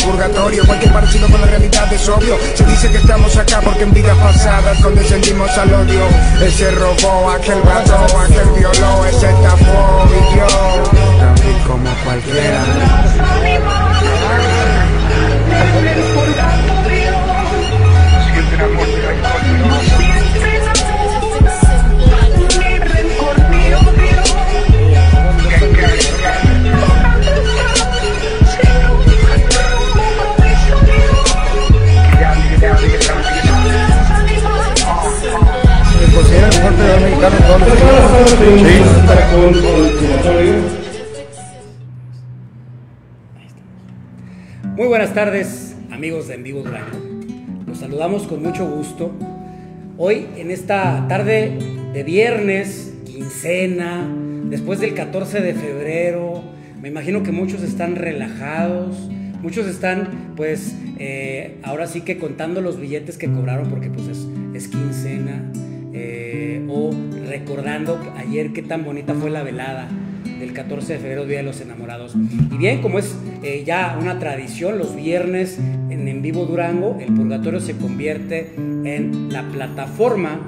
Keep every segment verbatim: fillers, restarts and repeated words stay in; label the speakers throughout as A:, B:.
A: purgatorio. Cualquier parecido con la realidad es obvio. Se dice que estamos acá porque en vidas pasadas condescendimos al odio. Ese robó, aquel mató, aquel violó, ese estafó, vivió también como cualquiera. Siempre amor y rencor. ¿Considera el mejor peleador mexicano de todos los tiempos?
B: Sí. Muy buenas tardes, amigos de En Vivo Durango. Los saludamos con mucho gusto. Hoy, en esta tarde de viernes, quincena, después del catorce de febrero, me imagino que muchos están relajados, muchos están, pues, eh, ahora sí que contando los billetes que cobraron porque, pues, es, es quincena. Eh, o recordando ayer qué tan bonita fue la velada del catorce de febrero, Día de los Enamorados. Y bien, como es eh, ya una tradición, los viernes en En Vivo Durango, el Purgatorio se convierte en la plataforma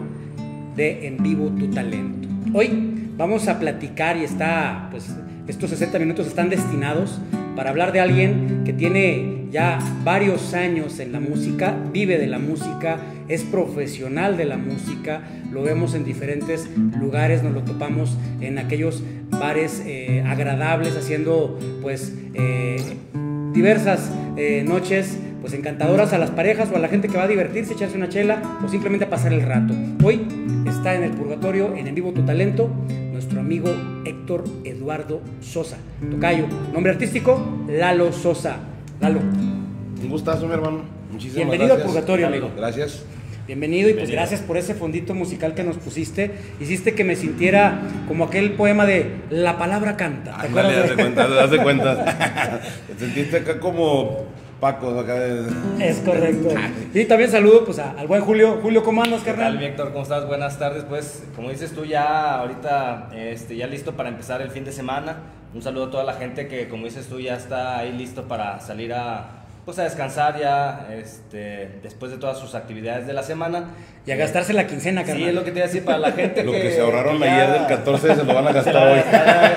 B: de En Vivo Tu Talento. Hoy vamos a platicar y está, pues, estos sesenta minutos están destinados para hablar de alguien que tiene ya varios años en la música, vive de la música, es profesional de la música, lo vemos en diferentes lugares, nos lo topamos en aquellos bares eh, agradables, haciendo pues eh, diversas eh, noches pues encantadoras a las parejas o a la gente que va a divertirse, echarse una chela o simplemente a pasar el rato. Hoy está en el Purgatorio, en En Vivo Tu Talento, nuestro amigo Héctor Eduardo Sosa. Tocayo, nombre artístico, Lalo Sosa. Lalo.
C: Un gustazo, mi hermano. Muchísimas
B: Bienvenido
C: gracias.
B: al Purgatorio, amigo.
C: Gracias.
B: Bienvenido y pues gracias por ese fondito musical que nos pusiste. Hiciste que me sintiera como aquel poema de La palabra canta. ¿Te
C: Ándale,
B: acuerdas
C: haz de
B: de-
C: cuenta, haz de cuenta. Te sentiste acá como Paco, acá de...
B: Es correcto. Y también saludo pues a- al buen Julio. Julio, ¿cómo andas,
D: ¿Qué tal,
B: carnal?
D: mi Héctor? ¿Cómo estás? Buenas tardes. Pues, como dices tú, ya ahorita este, ya listo para empezar el fin de semana. Un saludo a toda la gente que, como dices tú, ya está ahí listo para salir a, pues, a descansar ya este, después de todas sus actividades de la semana.
B: Y a gastarse la quincena, carnal.
D: Sí, es lo que te iba a decir para la gente
C: Lo
D: que...
C: que se ahorraron
D: que ya-
C: ayer del catorce se lo van a
D: se
C: gastar
D: la-
C: hoy.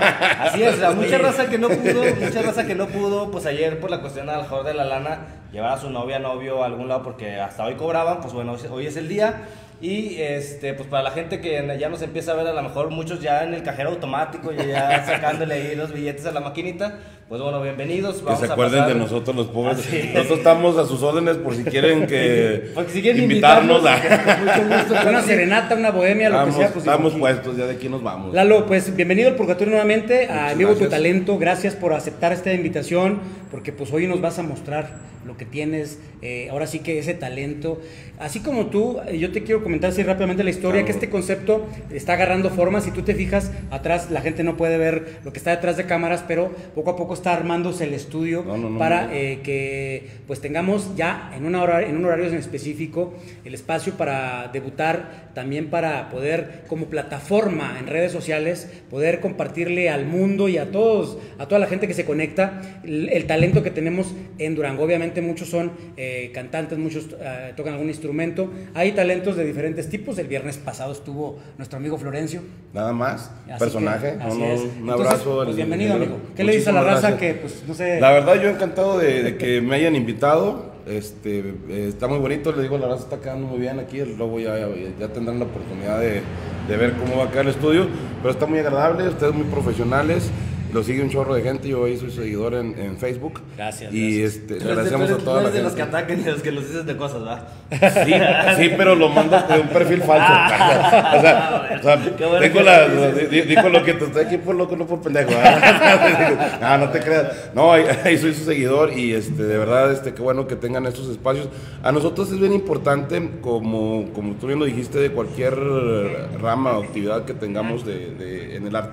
D: Así es, a mucha raza que no pudo, mucha raza que no pudo, pues ayer por la cuestión a lo mejor de la lana, llevar a su novia, novio a algún lado porque hasta hoy cobraban, pues bueno, hoy es el día. Y este, pues para la gente que ya nos empieza a ver, a lo mejor muchos ya en el cajero automático, y ya sacándole ahí los billetes a la maquinita, pues bueno, bienvenidos.
C: Que
D: Vamos
C: se
D: a
C: acuerden
D: pasar-
C: de nosotros los pobres.
D: Así es.
C: Nosotros estamos a sus órdenes por si quieren que
D: Porque si quieren
C: invitarnos.
D: invitarnos, con mucho gusto.
B: Una serenata, una bohemia, lo
C: Estamos,
B: que sea. Pues,
C: estamos
B: aquí.
C: puestos, ya de aquí nos vamos.
B: Lalo, pues bienvenido al Purgatorio nuevamente, a
C: Muchas
B: En Vivo Tu
C: gracias.
B: Talento. Gracias por aceptar esta invitación, porque pues hoy nos vas a mostrar lo que tienes, eh, ahora sí que ese talento. Así como tú, eh, yo te quiero comentar así rápidamente la historia,
C: Claro.
B: que este concepto está agarrando forma. Si tú te fijas atrás, la gente no puede ver lo que está detrás de cámaras, pero poco a poco está armándose el estudio
C: No, no, no,
B: para
C: no.
B: eh, que pues tengamos ya en, una hora, en un horario en específico el espacio para debutar, también para poder como plataforma en redes sociales, poder compartirle al mundo y a todos, a toda la gente que se conecta, el, el talento que tenemos en Durango. Obviamente muchos son eh, cantantes, muchos eh, tocan algún instrumento, hay talentos de diferentes tipos. El viernes pasado estuvo nuestro amigo Florencio.
C: Nada más,
B: Así
C: personaje.
B: que,
C: No,
B: así
C: no,
B: es.
C: un
B: Entonces,
C: abrazo.
B: pues
C: al-
B: bienvenido,
C: al-
B: amigo. ¿Qué le dices a la
C: Muchísimas
B: raza
C: gracias.
B: que, pues, no sé?
C: La verdad, yo encantado de, de que me hayan invitado. Este, eh, está muy bonito, le digo, la raza está quedando muy bien aquí. Luego ya, ya, ya tendrán la oportunidad de, de ver cómo va a quedar el estudio. Pero está muy agradable, ustedes muy profesionales. Lo sigue un chorro de gente, yo ahí soy seguidor en, en Facebook.
B: Gracias,
C: Y
B: gracias.
C: este,
D: Tú
C: le
D: eres de-
C: agradecemos
D: tú
C: a
D: eres-
C: toda
D: tú
C: la
D: eres de los que
C: gente.
D: atacan y de los que los dices de cosas, ¿va?
C: Sí, sí, pero lo mando de un perfil falso. O sea, o sea,
D: Qué bueno
C: digo,
D: que
C: la,
D: lo dices.
C: di- digo lo que te estoy aquí por loco, no por pendejo. ¿verdad? No, no te creas. No, ahí, ahí soy su seguidor y este, de verdad, este, qué bueno que tengan estos espacios. A nosotros es bien importante, como, como tú bien lo dijiste, de cualquier rama o actividad que tengamos de, de- en el arte,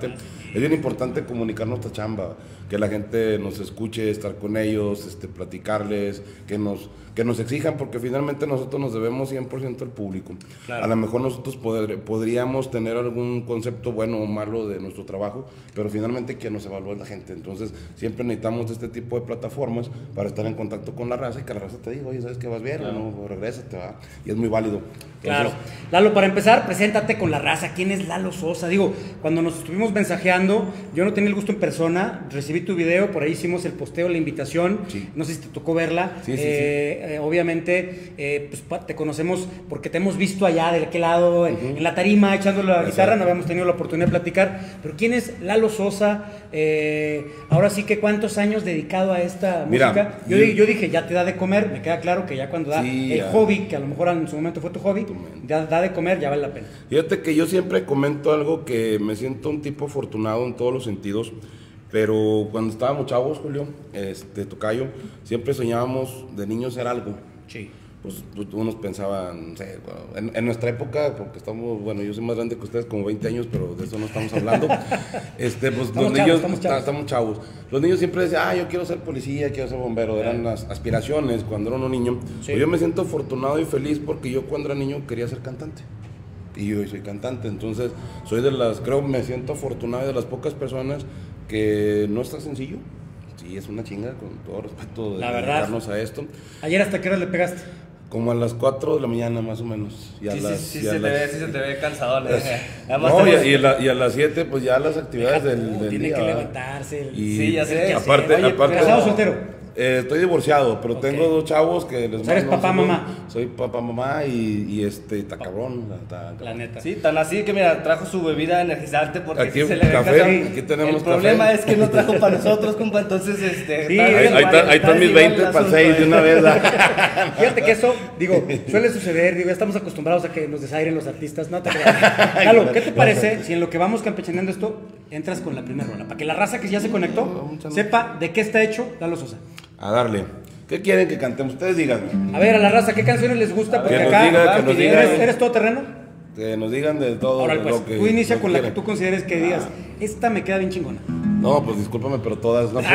C: es bien importante comunicar nuestra chamba, que la gente nos escuche, estar con ellos, este, platicarles, que nos, que nos exijan, porque finalmente nosotros nos debemos cien por ciento al público. Claro. A lo mejor nosotros poder, podríamos tener algún concepto bueno o malo de nuestro trabajo, pero finalmente quien nos evalúa es la gente. Entonces siempre necesitamos este tipo de plataformas para estar en contacto con la raza y que la raza te diga, oye, ¿sabes que vas bien? Claro. No, regrésate, va. Y es muy válido. Entonces,
B: claro. Lalo, para empezar, preséntate con la raza. ¿Quién es Lalo Sosa? Digo, cuando nos estuvimos mensajeando, yo no tenía el gusto en persona, recibí tu video, por ahí hicimos el posteo, la invitación, sí. No sé si te tocó verla.
C: Sí, sí,
B: eh,
C: sí.
B: Eh, obviamente, eh, pues, te conocemos porque te hemos visto allá de aquel lado, uh-huh. en, en la tarima, echándole la Exacto. guitarra, no habíamos tenido la oportunidad de platicar. Pero ¿quién es Lalo Sosa? Eh, ahora sí que ¿cuántos años dedicado a esta
C: Mira,
B: música? Yo, yo, yo dije, ya te da de comer, me queda claro que ya cuando da
C: sí,
B: el
C: ya.
B: hobby, que a lo mejor en su momento fue tu hobby, ya da de comer, ya vale la pena.
C: Fíjate que yo siempre comento algo que me siento un tipo afortunado en todos los sentidos, pero cuando estábamos chavos, Julio, este, tocayo, siempre soñábamos de niños ser algo.
B: Sí.
C: Pues unos pensaban, no sé, en, en nuestra época, porque estamos, bueno, yo soy más grande que ustedes, como veinte años, pero de eso no estamos hablando. este, pues
B: estamos
C: los
B: chavos,
C: niños,
B: estamos chavos.
C: estamos chavos. Los niños siempre decían, ah, yo quiero ser policía, quiero ser bombero, eran las aspiraciones cuando era uno niño. Sí. Pues yo me siento afortunado y feliz porque yo cuando era niño quería ser cantante. Y yo soy cantante, entonces soy de las, creo, me siento afortunado y de las pocas personas que no está sencillo. Sí, es una chinga, con todo respeto, de
B: la verdad,
C: dedicarnos a esto.
B: ¿Ayer hasta qué hora le pegaste?
C: Como a las cuatro de la mañana más o menos. Y a
D: sí,
C: las,
D: sí,
C: y
D: sí,
C: a
D: se
C: las,
D: te ve, sí se te ve cansado.
C: No,
D: tenemos...
C: y, y, la, y a las siete pues ya las actividades
B: Deja,
C: del, del
B: tiene
C: día.
B: que levantarse. El...
C: Y
D: sí, ya sé.
C: Aparte,
B: Oye,
C: aparte,
B: ¿casado o soltero?
C: Eh, estoy divorciado, pero
B: Okay.
C: tengo dos chavos que les
B: ¿Eres papá,
C: saludos.
B: mamá?
C: Soy papá, mamá y, y este, está cabrón. Está,
B: la neta.
D: Sí, tan así que mira, trajo su bebida energizante porque
C: aquí
D: sí se le ve
C: café,
D: cansado.
C: aquí tenemos
D: El problema
C: café.
D: es que no trajo para nosotros, compa, entonces este...
B: Sí,
C: ahí, ahí, está, ahí están mis veinte para seis de una vez.
B: Fíjate que eso, digo, suele suceder, digo, ya estamos acostumbrados a que nos desairen los artistas, no te creas. Lalo, ¿qué te parece si en lo que vamos campechaneando esto, entras con la primera rola? Para que la raza que ya se conectó sepa de qué está hecho Lalo Sosa.
C: A darle. ¿Qué quieren que cantemos? Ustedes díganme.
B: A ver, a la raza, ¿qué canciones les gusta? Porque
C: que nos
B: acá,
C: diga, que nos diga.
B: ¿eres, ¿eres todoterreno?
C: Que nos digan de todo.
B: Ahora,
C: de
B: pues,
C: lo que,
B: tú inicia
C: lo
B: con
C: que
B: la
C: quieren.
B: que tú consideres que digas, esta me queda bien chingona.
C: No, pues discúlpame, pero todas no.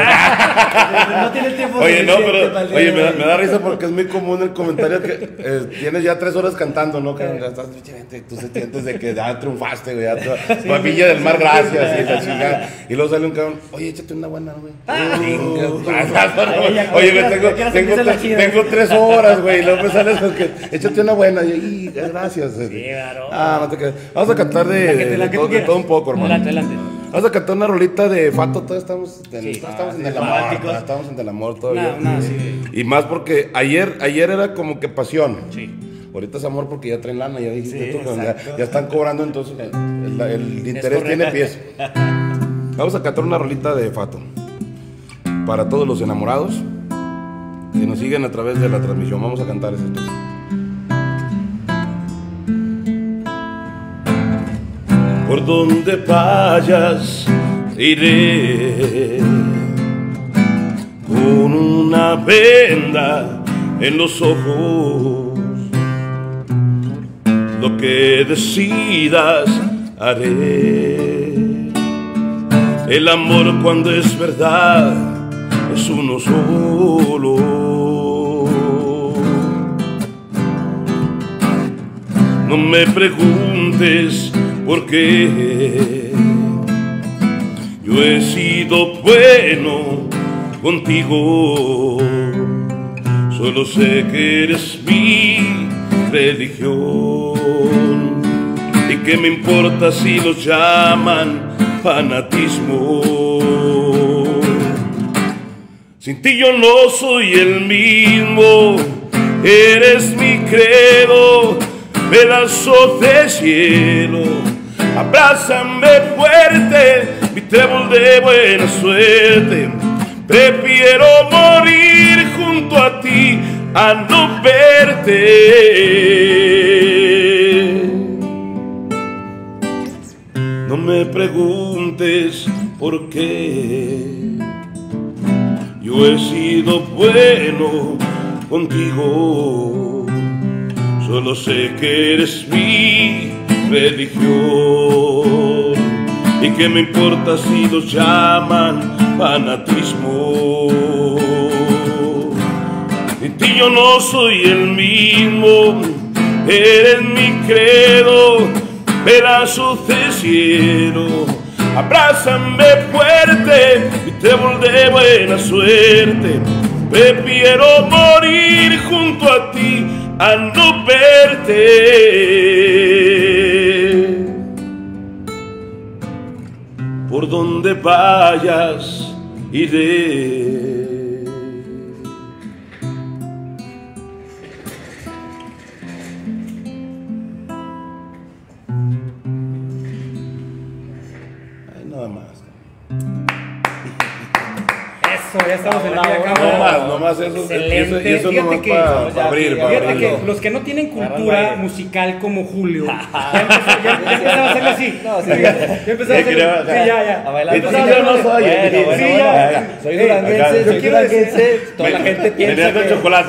D: No tiene tiempo.
C: Oye, no, pero
D: para el
C: oye,
D: día
C: me da,
D: de
C: me da risa porque es muy común el comentario que eh, tienes ya tres horas cantando, ¿no? Que ya estás, tú se sientes de que ya triunfaste, güey, ya sí, Papilla del Mar, gracias, y la chingada. Y luego sale un cabrón, oye, échate una buena, güey. Oye, me tengo, tengo, tengo, tengo tres horas, güey, y luego me sales con que échate una buena, y, y gracias.
B: Sí, claro.
C: Ah, no te quedes. Vamos a cantar de,
B: La que te- la
C: de,
B: que
C: todo,
B: tú
C: de
B: quieras.
C: todo un poco, hermano.
B: Adelante, adelante.
C: Vamos a cantar una rolita de Fato, todos estamos, en,
B: Sí.
C: todos estamos
D: Ah,
C: en
D: sí,
C: el amor,
D: románticos.
C: todos estamos en el amor todavía.
B: Una- una, sí.
C: Y más porque ayer, ayer era como que pasión.
B: Sí.
C: Ahorita es amor porque ya traen lana, ya dijiste
D: Sí,
C: tú, que ya,
D: exacto.
C: ya están cobrando, entonces el, el- el interés
B: correcto.
C: tiene pies. Vamos a cantar una rolita de Fato. Para todos los enamorados que nos siguen a través de la transmisión, vamos a cantar eso. Por donde vayas iré con una venda en los ojos. Lo que decidas haré. El amor cuando es verdad es uno solo. No me preguntes por qué. Yo he sido bueno contigo. Solo sé que eres mi religión. Y que me importa si los llaman fanatismo. Sin ti yo no soy el mismo. Eres mi credo, pedazo de cielo. Abrázame fuerte, mi trébol de buena suerte. Prefiero morir junto a ti a no verte. No me preguntes por qué. Yo he sido bueno contigo. Solo sé que eres mi religión y que me importa si los llaman fanatismo. Sin ti yo no soy el mismo, eres mi credo, pedazos de cielo. Abrázame fuerte y te de buena suerte. Prefiero morir junto a ti a no verte. Por donde vayas iré.
B: Ya estamos en la vía acá.
C: No más, no más eso.
B: Excelente.
C: Y eso, eso nomás
B: que,
C: para pa abrir, para
B: fíjate
C: abrirlo.
B: que los que no tienen cultura musical como Julio, ya empezó, ya, ya empezaba a hacerlo así. No, sí, ya, ya empezaba a hacerlo. Sí, ya, ya.
D: A bailar.
C: Entonces yo no soy.
D: Bueno, bueno,
B: sí,
D: bueno,
B: ya.
D: soy duranguense,
B: Yo
D: soy
B: quiero
D: duranguense. Toda la gente piensa
C: que...
D: que...
C: chocolate.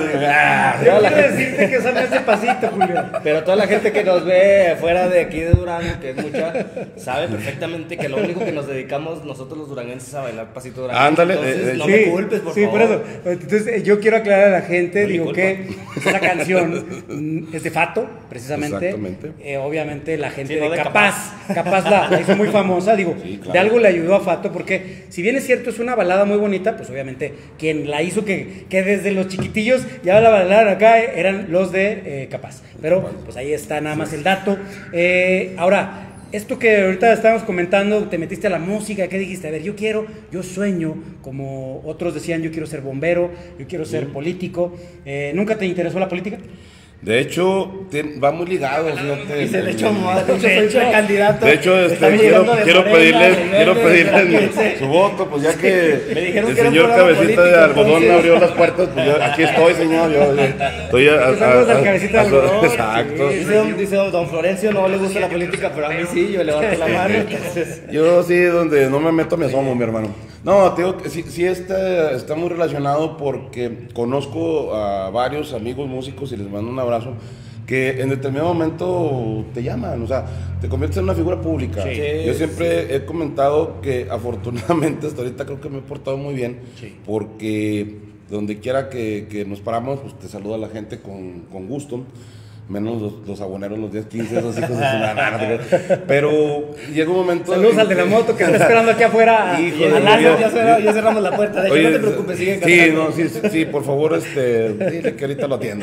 B: Yo quiero decirte que son ese pasito, Julio.
D: Pero toda la gente que nos ve fuera de aquí de Durango, que es mucha, sabe perfectamente que lo único que nos dedicamos nosotros los duranguenses es a bailar pasito duranguense.
C: Ándale.
D: Entonces,
C: eh,
D: no
B: Sí,
D: me culpes, por
B: sí,
D: favor.
B: por eso. Entonces, yo quiero aclarar a la gente,
D: No,
B: digo
D: disculpa.
B: que esa canción mm, es de Fato, precisamente.
C: Exactamente.
B: Eh, obviamente la gente
D: Sí, no
B: de
D: de
B: Capaz, Capaz la, la hizo muy famosa, digo,
C: Sí, claro.
B: de algo le ayudó a Fato, porque si bien es cierto, es una balada muy bonita, pues obviamente quien la hizo que, que desde los chiquitillos ya la bailaron acá eh, eran los de eh, Capaz. Pero pues ahí está nada más el dato. Eh, ahora, esto que ahorita estábamos comentando, te metiste a la música, ¿qué dijiste? A ver, yo quiero, yo sueño, como otros decían, yo quiero ser bombero, yo quiero ser político. Eh, ¿Nunca te interesó la política?
C: De hecho, te- va muy ligado. Fíjate,
D: Y se le echó
C: el-
D: más. De hecho, soy precandidato.
C: De hecho, este,
D: Estamos
C: quiero,
D: llegando de
C: quiero
D: Morena,
C: pedirles,
D: de
C: quiero
D: Verde,
C: pedirles
D: de
C: mi-
D: Duranguense.
C: su voto, pues ya que
D: Me dijeron
C: el
D: que era un
C: señor
D: programa
C: Cabecita de
D: político,
C: Algodón me
D: entonces.
C: abrió las puertas, pues yo aquí estoy, señor. Yo, yo estoy a, a-
B: Saludos al
C: a-
B: Cabecita de
C: a-
B: Algodón,
C: Exacto.
B: sí.
D: Dice don, dice don- don Florencio, no le gusta la política, pero a mí sí, yo levanto la mano. Entonces,
C: Yo sí, donde no me meto me asomo, mi hermano. No, te digo que sí, sí está, está muy relacionado porque conozco a varios amigos músicos y les mando un abrazo que en determinado momento te llaman, o sea, te conviertes en una figura pública.
B: Sí.
C: Yo siempre he comentado que afortunadamente hasta ahorita creo que me he portado muy bien,
B: Sí.
C: porque donde quiera que, que nos paramos, pues te saluda la gente con, con gusto. Menos los, los aboneros los días quince, esos hijos de su madre. Pero llega un momento.
B: Saludos
C: en
B: al de la
C: que-
B: moto que está esperando aquí afuera.
C: Hijo
B: al
C: de
B: lado.
C: Dios.
D: ya, cerramos, ya cerramos la puerta, de hecho,
C: Oye,
D: no te preocupes, sigue
C: sí,
D: cantando.
C: no, sí, sí, sí, por favor, este, dile que ahorita lo atiendo.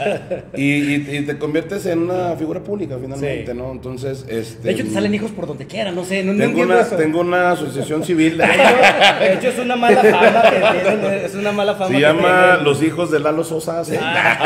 C: Y, y, y te conviertes en una figura pública finalmente,
B: Sí.
C: ¿no? Entonces, este.
B: De hecho, te salen hijos por donde quieran, no sé, no, no
C: Tengo
B: entiendo
C: una,
B: eso.
C: tengo una asociación civil.
D: De hecho, de hecho, es una mala fama que tienen, es una mala fama
C: Se
D: que
C: llama
D: tienen.
C: Los Hijos de Lalo Sosa, ¿sí?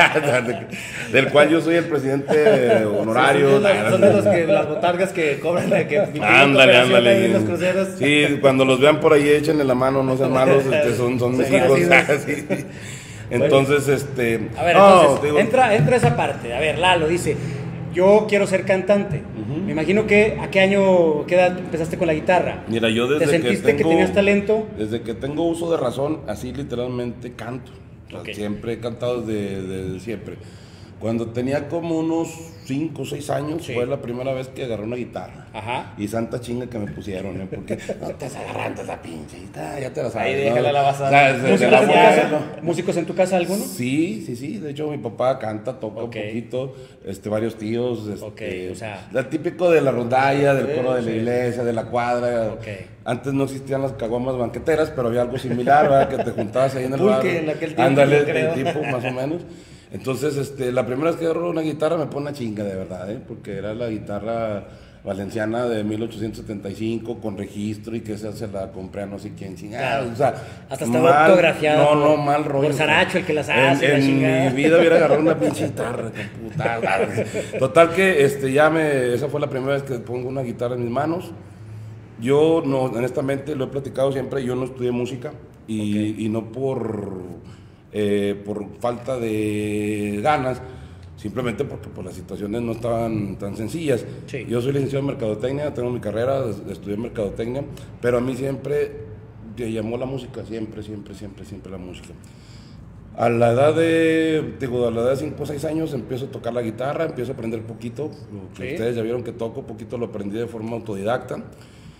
C: Del cual yo soy el presidente honorario.
D: Son de los, son de los que, las botargas que cobran, que
C: Ándale, ándale.
D: ahí en los cruceros.
C: Sí, cuando los vean por ahí, échenle la mano, no sean malos, este, son, son mis
B: Son
C: hijos.
B: conocidos.
C: Sí. Entonces, este.
B: A ver,
C: no,
B: entonces,
C: te digo,
B: entra, entra esa parte. A ver, Lalo dice, yo quiero ser cantante. Me imagino que, ¿a qué año, qué edad empezaste con la guitarra?
C: Mira, yo desde
B: ¿Te sentiste
C: que,
B: que,
C: tengo,
B: tenías talento?
C: Desde que tengo uso de razón, así literalmente canto. O sea,
B: Ok.
C: siempre he cantado desde, desde siempre. Cuando tenía como unos cinco o seis años,
B: Sí.
C: fue la primera vez que agarré una guitarra.
B: Ajá.
C: Y santa chinga que me pusieron, ¿eh? Porque no te estás agarrando esa pinche guitarra, ya te la sabes.
D: Ahí
C: ¿no?
D: déjala la basada.
C: O sea, desde
B: ¿Músicos
C: la
B: en tu
C: guarda,
B: casa?
C: ¿no?
B: ¿Músicos en tu casa alguno?
C: Sí, sí, sí. De hecho, mi papá canta, toca
B: Ok.
C: un poquito. Este, varios tíos. Este,
B: Ok, o sea.
C: la típico de la rondalla, del coro de la
B: sí.
C: iglesia, de la cuadra.
B: Ok.
C: Antes no existían las caguamas banqueteras, pero había algo similar, ¿verdad? Que te juntabas ahí en el
D: Pulque
C: barrio.
D: en aquel tiempo,
C: Ándale,
D: yo creo.
C: el tipo, más o menos. Entonces, este, la primera vez que agarro una guitarra me pone una chinga, de verdad, ¿eh? Porque era la guitarra valenciana de mil ochocientos setenta y cinco con registro y que esa se la compré a no sé quién chingada. O sea,
B: Hasta estaba autografiada
C: No,
B: por-
C: no, mal rollo.
B: por Saracho, el que las hace,
C: En,
B: la
C: en
B: chingada.
C: mi vida hubiera agarrado una pinche guitarra, con puta. Total que este, ya me, esa fue la primera vez que pongo una guitarra en mis manos. Yo, no, honestamente, lo he platicado siempre, yo no estudié música y, y no por, eh, por falta de ganas, simplemente porque pues, las situaciones no estaban tan sencillas.
B: Sí.
C: Yo soy licenciado en Mercadotecnia, tengo mi carrera, es- estudié Mercadotecnia, pero a mí siempre me llamó la música, siempre, siempre, siempre, siempre la música. A la edad de, digo, a la edad de cinco o seis años empiezo a tocar la guitarra, empiezo a aprender poquito, lo que
B: Sí.
C: ustedes ya vieron que toco, poquito lo aprendí de forma autodidacta.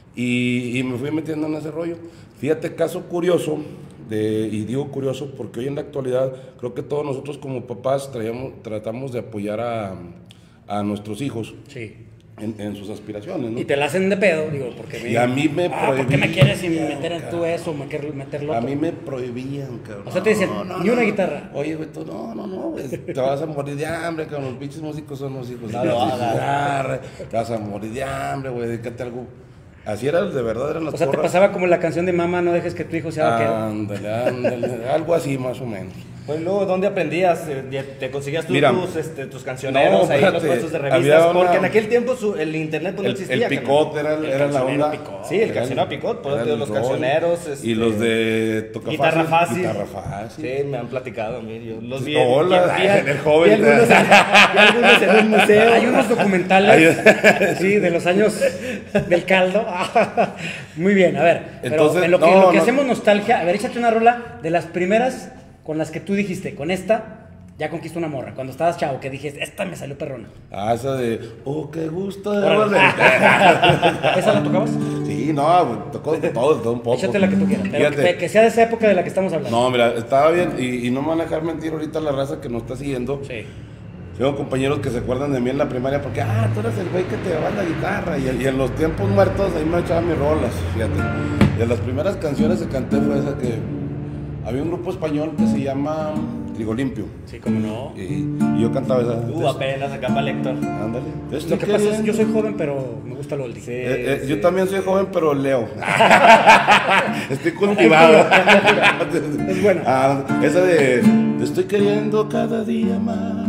C: y, y me fui metiendo en ese rollo. Fíjate, caso curioso, de, y digo curioso porque hoy en la actualidad creo que todos nosotros como papás traíamos, tratamos de apoyar a, a nuestros hijos.
B: Sí.
C: En, en sus aspiraciones, ¿no?
B: Y te la hacen de pedo, digo, porque me...
C: Y a mí me
B: ah, ¿por qué
C: prohibían,
B: me quieres meter en
C: cabrón.
B: tú eso, me quieres meterlo
C: A mí me prohibían, cabrón.
B: O sea, te dicen,
C: No, no,
B: ni una
C: no.
B: guitarra.
C: Oye, güey, tú, no, no, no, güey, te vas a morir de hambre, cabrón. Los pinches músicos son los hijos.
D: No lo hagas.
C: Guitarra, te vas a morir de hambre, güey, dedícate a algo. Así era, de verdad, eran las
B: O sea, te
C: porras.
B: pasaba como la canción de Mamá, no dejes que tu hijo sea vaquero.
C: Ándale, ándale, algo así más o menos.
D: Pues luego, ¿dónde aprendías? Eh, ¿Te conseguías tú
C: Mira,
D: tus, este, tus cancioneros
C: no,
D: ahí en los
C: espérate,
D: puestos de
C: había
D: revistas?
C: una-
D: Porque en aquel tiempo su- el internet pues, no
C: El,
D: existía.
C: el
D: carnal.
C: picot era,
B: El
C: era la
B: cancionero
C: onda.
B: picot.
D: Sí, el
C: Era
D: cancionero picot, por
C: era
D: eso
C: el
D: los
C: rol.
D: cancioneros, este,
C: Y los de Toca
D: Guitarra fácil.
C: Guitarra fácil.
D: Sí, me han platicado a mí. Yo los vi.
C: Hola,
D: vi- vi-
C: el joven.
D: vi algunos, vi algunos en un museo.
B: Hay unos documentales, sí, de los años del caldo. Muy bien, a ver. Pero
C: Entonces,
B: en lo que,
C: no,
B: en lo que
C: no.
B: hacemos nostalgia, a ver, échate una rola de las primeras con las que tú dijiste, con esta ya conquisto una morra. Cuando estabas chavo, que dijiste, esta me salió perrona.
C: Ah, esa de, oh, qué gusto de
B: Órale.
C: verle.
B: ¿Esa la tocabas?
C: Sí, no, güey, tocó de todo, de todo un poco.
B: Échate la que tú quieras. Pero
C: Fíjate.
B: que, que sea de esa época de la que estamos hablando.
C: No, mira, estaba bien, y, y no me van a dejar mentir ahorita la raza que nos está siguiendo.
B: Sí.
C: Tengo compañeros que se acuerdan de mí en la primaria porque, ah, tú eres el güey que te llevaba la guitarra. Y, y en los tiempos muertos ahí me echaba mis rolas, fíjate. De las primeras canciones que canté fue esa que... Había un grupo español que se llama Trigo Limpio.
B: Sí, cómo no.
C: Y, y yo cantaba esa.
D: Uh, apenas acá para Lector.
C: Ándale.
B: Lo que pasa es que yo soy joven, pero me gusta lo del
D: Sí,
C: Eh, eh,
D: sí.
C: Yo también soy joven, pero leo. Estoy cultivado.
B: Es buena.
C: Ah, esa de te estoy queriendo cada día más.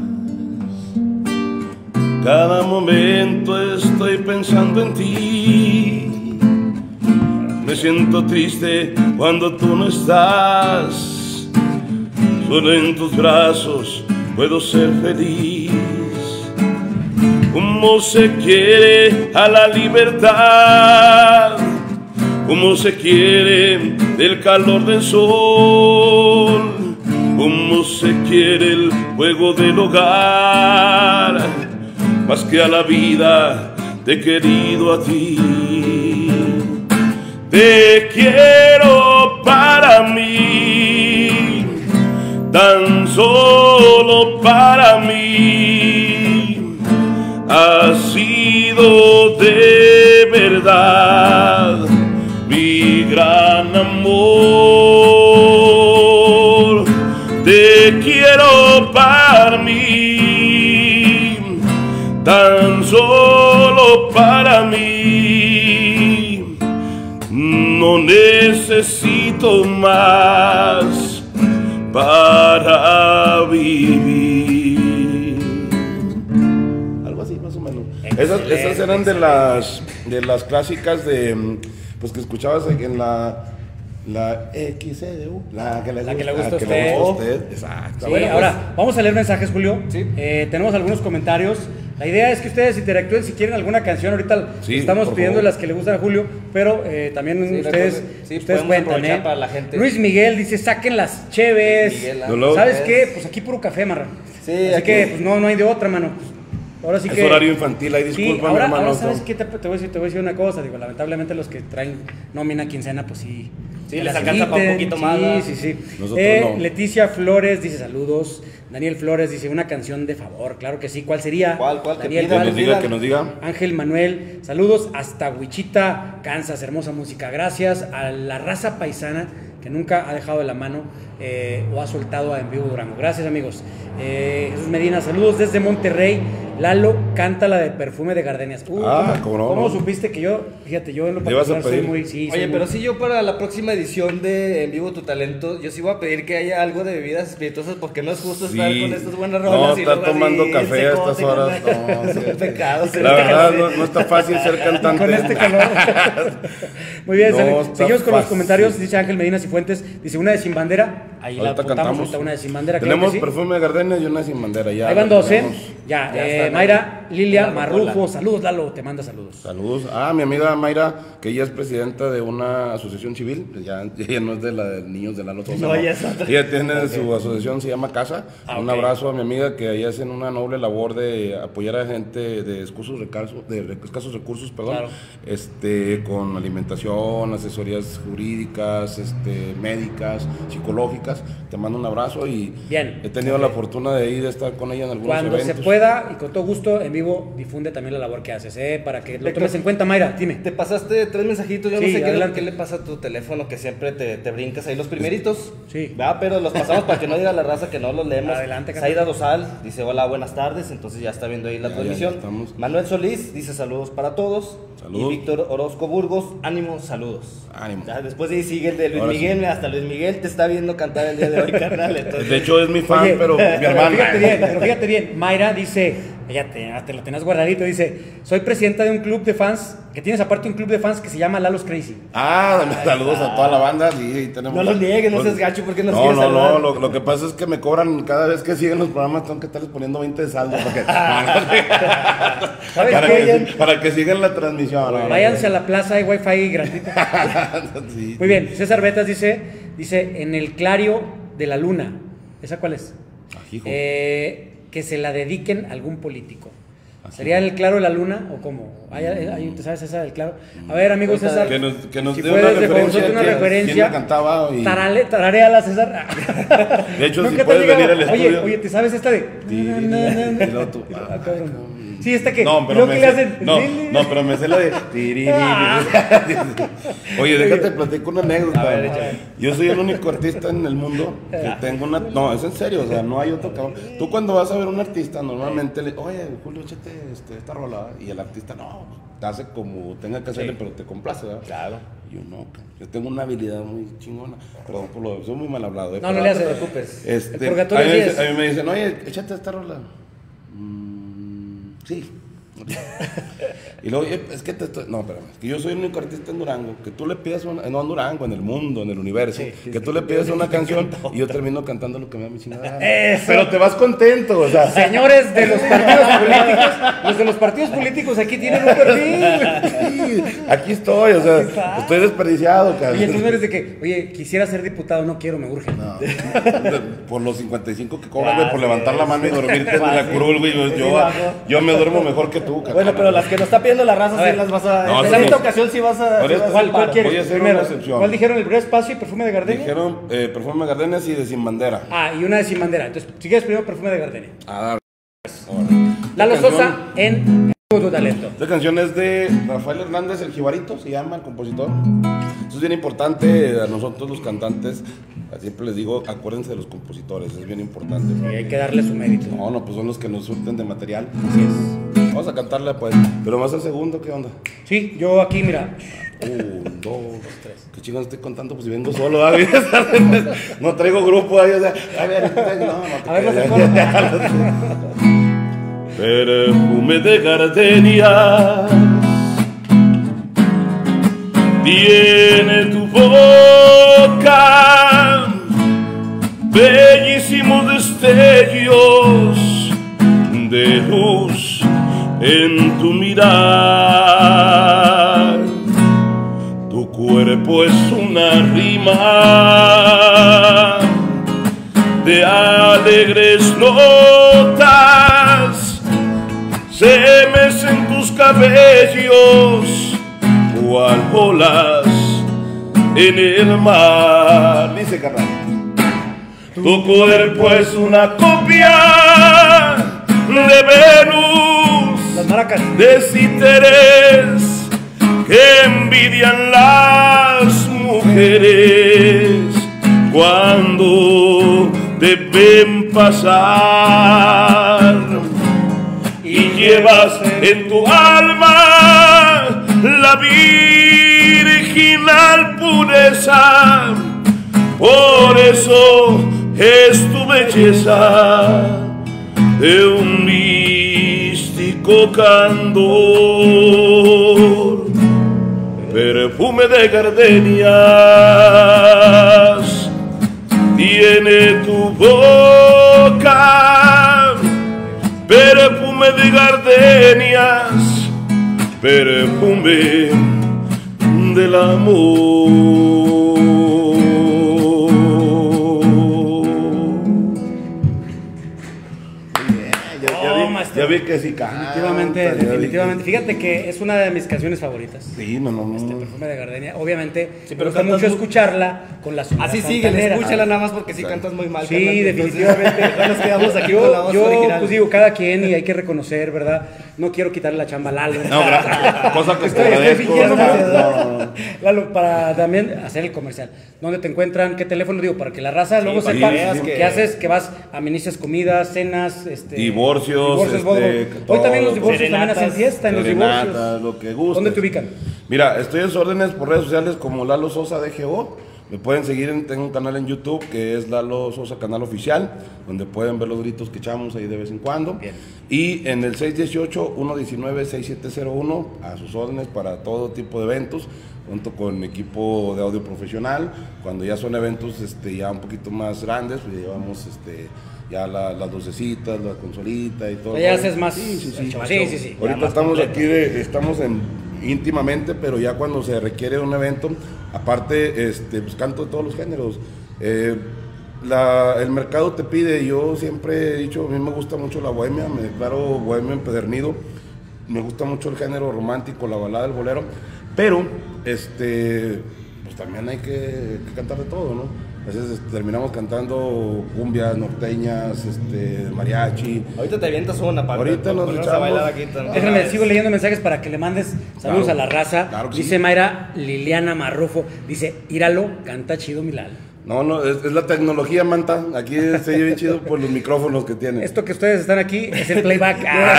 C: Cada momento estoy pensando en ti. Me siento triste cuando tú no estás. Solo en tus brazos puedo ser feliz. Cómo se quiere a la libertad, cómo se quiere del calor del sol, cómo se quiere el fuego del hogar, más que a la vida te he querido a ti. Te quiero para mí, tan solo para mí. Ha sido de verdad mi gran amor. Te quiero para mí, tan solo para mí. No necesito más para vivir. Algo así, más o menos. Esas, esas eran de las, de las clásicas de, pues que escuchabas en la, la X C U, la que le
B: La
C: gusta,
B: que le gusta a
C: que
B: usted.
C: le gusta a usted. Exacto.
B: Sí,
C: Bueno, pues,
B: ahora vamos a leer mensajes, Julio.
D: Sí.
B: Eh, tenemos algunos comentarios. La idea es que ustedes interactúen si quieren alguna canción. Ahorita
C: Sí,
B: estamos
C: por
B: pidiendo
C: favor.
B: las que le gustan a Julio, pero eh, también
D: Sí,
B: ustedes,
D: recuerden, sí,
B: ustedes
D: podemos
B: cuentan.
D: aprovechar
B: ¿eh?
D: para la gente.
B: Luis Miguel dice: saquen las cheves.
D: Miguel,
C: No lo-
B: ¿Sabes
D: es-
B: qué? Pues aquí puro café, marra.
D: Sí,
B: Así
D: aquí-
B: que pues, no, no hay de otra, mano. Ahora sí
C: es
B: que.
C: horario infantil, ahí
B: Sí,
C: disculpa,
B: ahora,
C: mi hermano.
B: ahora sabes qué te, te voy a decir, te voy a decir una cosa, digo, lamentablemente los que traen nómina quincena, pues sí.
D: Sí,
B: que
D: les
B: las
D: alcanza para un
B: eviten,
D: poquito más, ¿verdad?
B: Sí, sí, sí.
C: Nosotros
B: Eh,
C: no.
B: Leticia Flores dice saludos. Daniel Flores dice una canción de favor, claro que sí. ¿Cuál sería?
D: ¿Cuál, cuál? Que
B: Daniel,
C: Que
D: pidan,
C: nos diga, que nos diga.
B: Ángel Manuel, saludos hasta Wichita, Kansas, hermosa música. Gracias a la raza paisana que nunca ha dejado de la mano eh, o ha soltado a En Vivo Durango. Gracias, amigos. Eh, Jesús Medina, saludos desde Monterrey. Lalo canta la de Perfume de Gardenias. Uh,
C: Ah,
B: ¿cómo,
C: ¿cómo no?
B: cómo supiste que yo, fíjate, yo en lo
C: ¿Le ibas a
B: particular soy
C: pedir?
B: muy, sí, soy
D: Oye,
B: muy-
D: pero sí, yo para la próxima edición de En Vivo Tu Talento, yo sí voy a pedir que haya algo de bebidas espirituosas porque no es justo estar
C: Sí.
D: con estas buenas
C: No,
D: rolas. y
C: estar
D: luego así,
C: tomando
D: en
C: café a estas
D: secote,
C: horas,
D: carnal.
C: no,
D: Es
C: sí.
D: un pecado. ser
C: La verdad,
D: café.
C: no, no está fácil ser cantante.
B: con este calor. Muy bien,
C: No,
B: sale-
C: está
B: seguimos con los
C: fácil.
B: comentarios. Dice Ángel Medina Cifuentes, dice una de Sin Bandera. ahí la
C: Ahorita
B: apuntamos,
C: cantamos.
B: ahorita una de Sin Bandera. claro
C: Tenemos
B: que sí.
C: perfume de gardenia y una de Sin Bandera. Ya
B: Ahí van
C: la
B: dos, ¿eh?
C: tenemos.
B: Ya,
D: Ya
B: eh,
D: está,
B: Mayra, Lilia,
D: la
B: Marrufo,
D: rocola.
B: saludos, Lalo, te manda saludos.
C: Saludos. Ah, mi amiga Mayra, que ella es presidenta de una asociación civil. Ya, ella no es de la de niños de Lalo Sosa.
D: No, ella es otra.
C: Ella tiene su asociación, se llama Casa.
B: Ah,
C: Un
B: ok.
C: abrazo a mi amiga que ahí hacen una noble labor de apoyar a gente de escasos recursos, de escasos recursos, perdón,
B: Claro.
C: este, con alimentación, asesorías jurídicas, este, médicas, psicológicas. Te mando un abrazo y
B: Bien.
C: he tenido
B: Ok.
C: la fortuna de ir a estar con ella en algunos
B: Cuando
C: eventos.
B: se pueda y con todo gusto, en vivo, difunde también la labor que haces, ¿eh? Para que lo
D: Le-
B: tomes en cuenta, Mayra, dime.
D: Te pasaste tres mensajitos, yo
B: Sí,
D: no sé qué,
B: adelante.
D: qué le pasa a tu teléfono que siempre te, te brincas ahí los primeritos.
B: Sí.
D: Va, pero los pasamos para que no diga la raza que no los leemos.
B: Adelante, Carlos.
D: Zaida Dosal dice hola, buenas tardes, entonces ya está viendo ahí la
C: Ya,
D: transmisión.
C: ya, ya estamos.
D: Manuel Solís dice saludos para todos.
C: Saludos.
D: Y Víctor Orozco Burgos, ánimo, saludos.
C: Ánimo.
D: Ya, después de ahí sigue el de Luis
C: Ahora
D: Miguel, hasta Luis Miguel te está viendo cantar el día de hoy, carnal. Entonces,
C: De hecho es mi fan,
B: Oye,
C: pero mi hermana.
B: Fíjate bien, pero fíjate bien, Mayra dice, fíjate, ya te lo tenías guardadito, dice, soy presidenta de un club de fans, que tienes aparte un club de fans que se llama Lalos Crazy.
C: Ah, saludos a toda la banda. Sí, tenemos.
D: No los niegues, no seas gacho, ¿por qué nos
C: No,
D: quieres
C: no,
D: saludar?
C: no. Lo, lo que pasa es que me cobran cada vez que siguen los programas, tengo que estarles poniendo veinte de saldo para que,
B: ¿Sabes
C: para,
B: qué?
C: que, para que sigan la transmisión. ¿no?
B: Váyanse a la plaza, hay wifi gratuito.
C: Sí.
B: Muy bien, César Betas dice, dice, en el clario de la luna, ¿esa cuál es?
C: Ajijo.
B: Eh, que se la dediquen a algún político.
C: Así.
B: ¿Sería el claro de la luna o cómo? ¿Hay, hay- ¿Te sabes esa del claro? A ver, amigo César,
C: Que nos, que nos
B: si
C: dé
B: puedes,
C: una
B: de favor,
C: referencia.
B: suelta una
C: quién-
B: referencia.
C: quién la cantaba y...
B: Tarale, tarareala, César.
C: De hecho,
B: Nunca
C: si
B: te
C: puedes
B: diga,
C: venir al
B: oye,
C: estudio.
B: oye, ¿te sabes esta de?
C: Y luego tú,
B: Ah,
C: ah,
B: cabrón. Sí, esta que.
C: No,
B: y
C: pero
B: luego
C: me
B: que le
C: sé,
B: hacen.
C: no, no, pero me sé la de tiriri. Oye, déjate platico una anécdota.
D: A ver, échale.
C: Yo soy el único artista en el mundo que tengo una. No, es en serio, o sea, no hay otro cabrón. Tú cuando vas a ver a un artista, normalmente le, oye, Julio, échate este, esta rola. Y el artista, no, te hace como tenga que hacerle,
D: Sí.
C: pero te complace, ¿verdad?
D: Claro.
C: Y yo no, yo tengo una habilidad muy chingona. Perdón por lo, soy muy mal hablado. ¿eh?
B: No, no
C: Pero-
B: le hace.
D: preocupes.
C: Este,
B: El purgatorio
C: a, mí me
B: diez.
C: dice- a mí me dicen, oye, échate esta rola. Mm, sí. Y luego, "Oye, es que te estoy. No, espérame, es que yo soy el único artista en Durango. Que tú le pidas una. No en Durango, en el mundo, en el universo.
D: Sí,
C: que tú le pidas una canción y yo termino cantando lo que me da mi chingada. gana.
B: Eso.
C: Pero te vas contento, o sea.
B: Señores de los partidos políticos, los de los partidos políticos aquí tienen un perfil.
C: Sí, aquí estoy, o sea,
B: está.
C: estoy desperdiciado, cabrón.
B: Y entonces no eres de que, oye, quisiera ser diputado, no quiero, me urge.
C: No, por los cincuenta y cinco que cobran, güey, por
D: Ah,
C: levantar
D: sí,
C: la mano y
D: sí.
C: dormirte en
D: Ah,
C: la
D: sí.
C: curul, güey. Yo,
D: Sí,
C: yo,
D: bajo.
C: yo me duermo mejor que tú, cabrón.
D: Bueno, pero las que nos está pidiendo la raza
B: A
D: sí
B: ver.
D: las vas a.
C: No,
D: en
C: sí.
D: esta ocasión sí vas a.
C: Por
D: sí
C: eso-
D: vas a
B: ¿Cuál, cuál
D: parar.
B: quieres?
C: Voy a hacer
B: Primero,
C: una excepción.
B: ¿cuál dijeron? ¿El breve espacio y perfume de gardenia?
C: Dijeron eh, perfume Gardenas y de Sin Bandera.
B: Ah, y una de Sin Bandera. Entonces, si quieres primero perfume de gardenia.
C: A dar.
B: Lalo
C: Esta
B: Sosa
C: canción-
B: en Tu Talento.
C: Esta canción es de Rafael Hernández, el Jibarito, se llama el compositor. Eso es bien importante a nosotros los cantantes. Siempre les digo, acuérdense de los compositores, es bien importante.
B: Y hay que darle su mérito.
C: No, no, pues son los que nos surten de material.
B: Así es.
C: Vamos a cantarla pues. Pero más el segundo, ¿qué onda?
B: Sí, yo aquí, mira.
C: Un, dos, tres. ¿Qué chingón estoy contando? Pues si vengo solo, ¿verdad? No traigo grupo ahí, o sea, a ver, no, no te
B: A ver, no se
C: creas. Perfume de gardenia tiene tu boca, bellísimos destellos de luz en tu mirar. Tu cuerpo es una rima de alegres notas, se mecen tus cabellos cual olas en el mar. Dice carnal. Tu cuerpo es una copia de Venus,
B: Las maracas.
C: de Citeres que envidian las mujeres cuando te ven pasar, y llevas en tu alma la virginal pureza. Por eso es tu belleza de un místico candor, perfume de gardenias tiene tu boca, perfume de gardenias, perfume del amor. Ya vi que sí canta.
B: Definitivamente,
C: ya vi
B: definitivamente.
C: que-
B: Fíjate que es una de mis canciones favoritas.
C: Sí, no, no, no.
B: Este perfume de gardenia. Obviamente,
D: Sí,
B: me
D: pero
B: gusta
D: cantas
B: mucho
D: muy-
B: escucharla con la sonora
D: Así sigue,
B: santanera.
D: escúchala nada más porque sí cantas muy mal.
B: Sí,
D: carnal, entonces,
B: definitivamente.
D: mejor nos quedamos aquí
B: yo,
D: con la voz
B: yo,
D: original.
B: pues digo, cada quien y hay que reconocer, ¿verdad? No quiero quitarle la chamba a Lalo.
C: No, gra- cosa que te
B: Estoy, estoy
C: agradezco.
B: fingiendo,
C: ¿verdad?
B: ¿no?
C: No, no, no.
B: Lalo, para también hacer el comercial. ¿Dónde te encuentran? ¿Qué teléfono? Digo, para que la raza luego
D: para
B: sepa
D: que veas
B: que,
D: que-
B: haces, que vas, administras comidas, cenas, este,
C: Divorcios,
B: divorcios,
C: este,
B: bodas.
C: todo.
B: Hoy también los divorcios también
D: Serenatas,
B: hacen fiesta en los
C: Serenatas,
B: divorcios.
C: lo que gustes.
B: ¿Dónde te ubican?
C: Mira, estoy en sus órdenes por redes sociales como Lalo Sosa D G O. Me pueden seguir, en, tengo un canal en YouTube que es Lalo Sosa Canal Oficial, donde pueden ver los gritos que echamos ahí de vez en cuando.
B: Bien.
C: Y en el seis uno ocho, uno uno nueve, seis siete cero uno, a sus órdenes para todo tipo de eventos, junto con equipo de audio profesional. Cuando ya son eventos este, ya un poquito más grandes, pues llevamos este, ya la- las lucecitas, la consolita y todo.
B: Ya haces más.
C: Sí, sí, sí.
B: Sí, sí, sí.
C: Ahorita
D: más
C: estamos
D: completo.
C: aquí, de- estamos en íntimamente, pero ya cuando se requiere un evento, aparte, este, pues canto de todos los géneros. Eh, la- el mercado te pide, yo siempre he dicho, a mí me gusta mucho la bohemia, me declaro bohemio empedernido, me gusta mucho el género romántico, la balada, el bolero, pero este, pues también hay que, que cantar de todo, ¿no? A veces este, terminamos cantando cumbias norteñas, este, mariachi.
D: Ahorita te avientas una parte.
C: Ahorita nos
D: ponemos a
C: echamos-
D: bailar aquí. también.
B: Déjenme, sigo leyendo mensajes para que le mandes saludos
C: Claro,
B: a la raza.
C: claro que sí.
B: Dice Mayra Liliana Marrufo, dice, íralo, canta chido mi Lalo.
C: No, no, es, es la tecnología, manta. Aquí se oye bien chido por los micrófonos que tiene.
B: Esto que ustedes están aquí es el playback.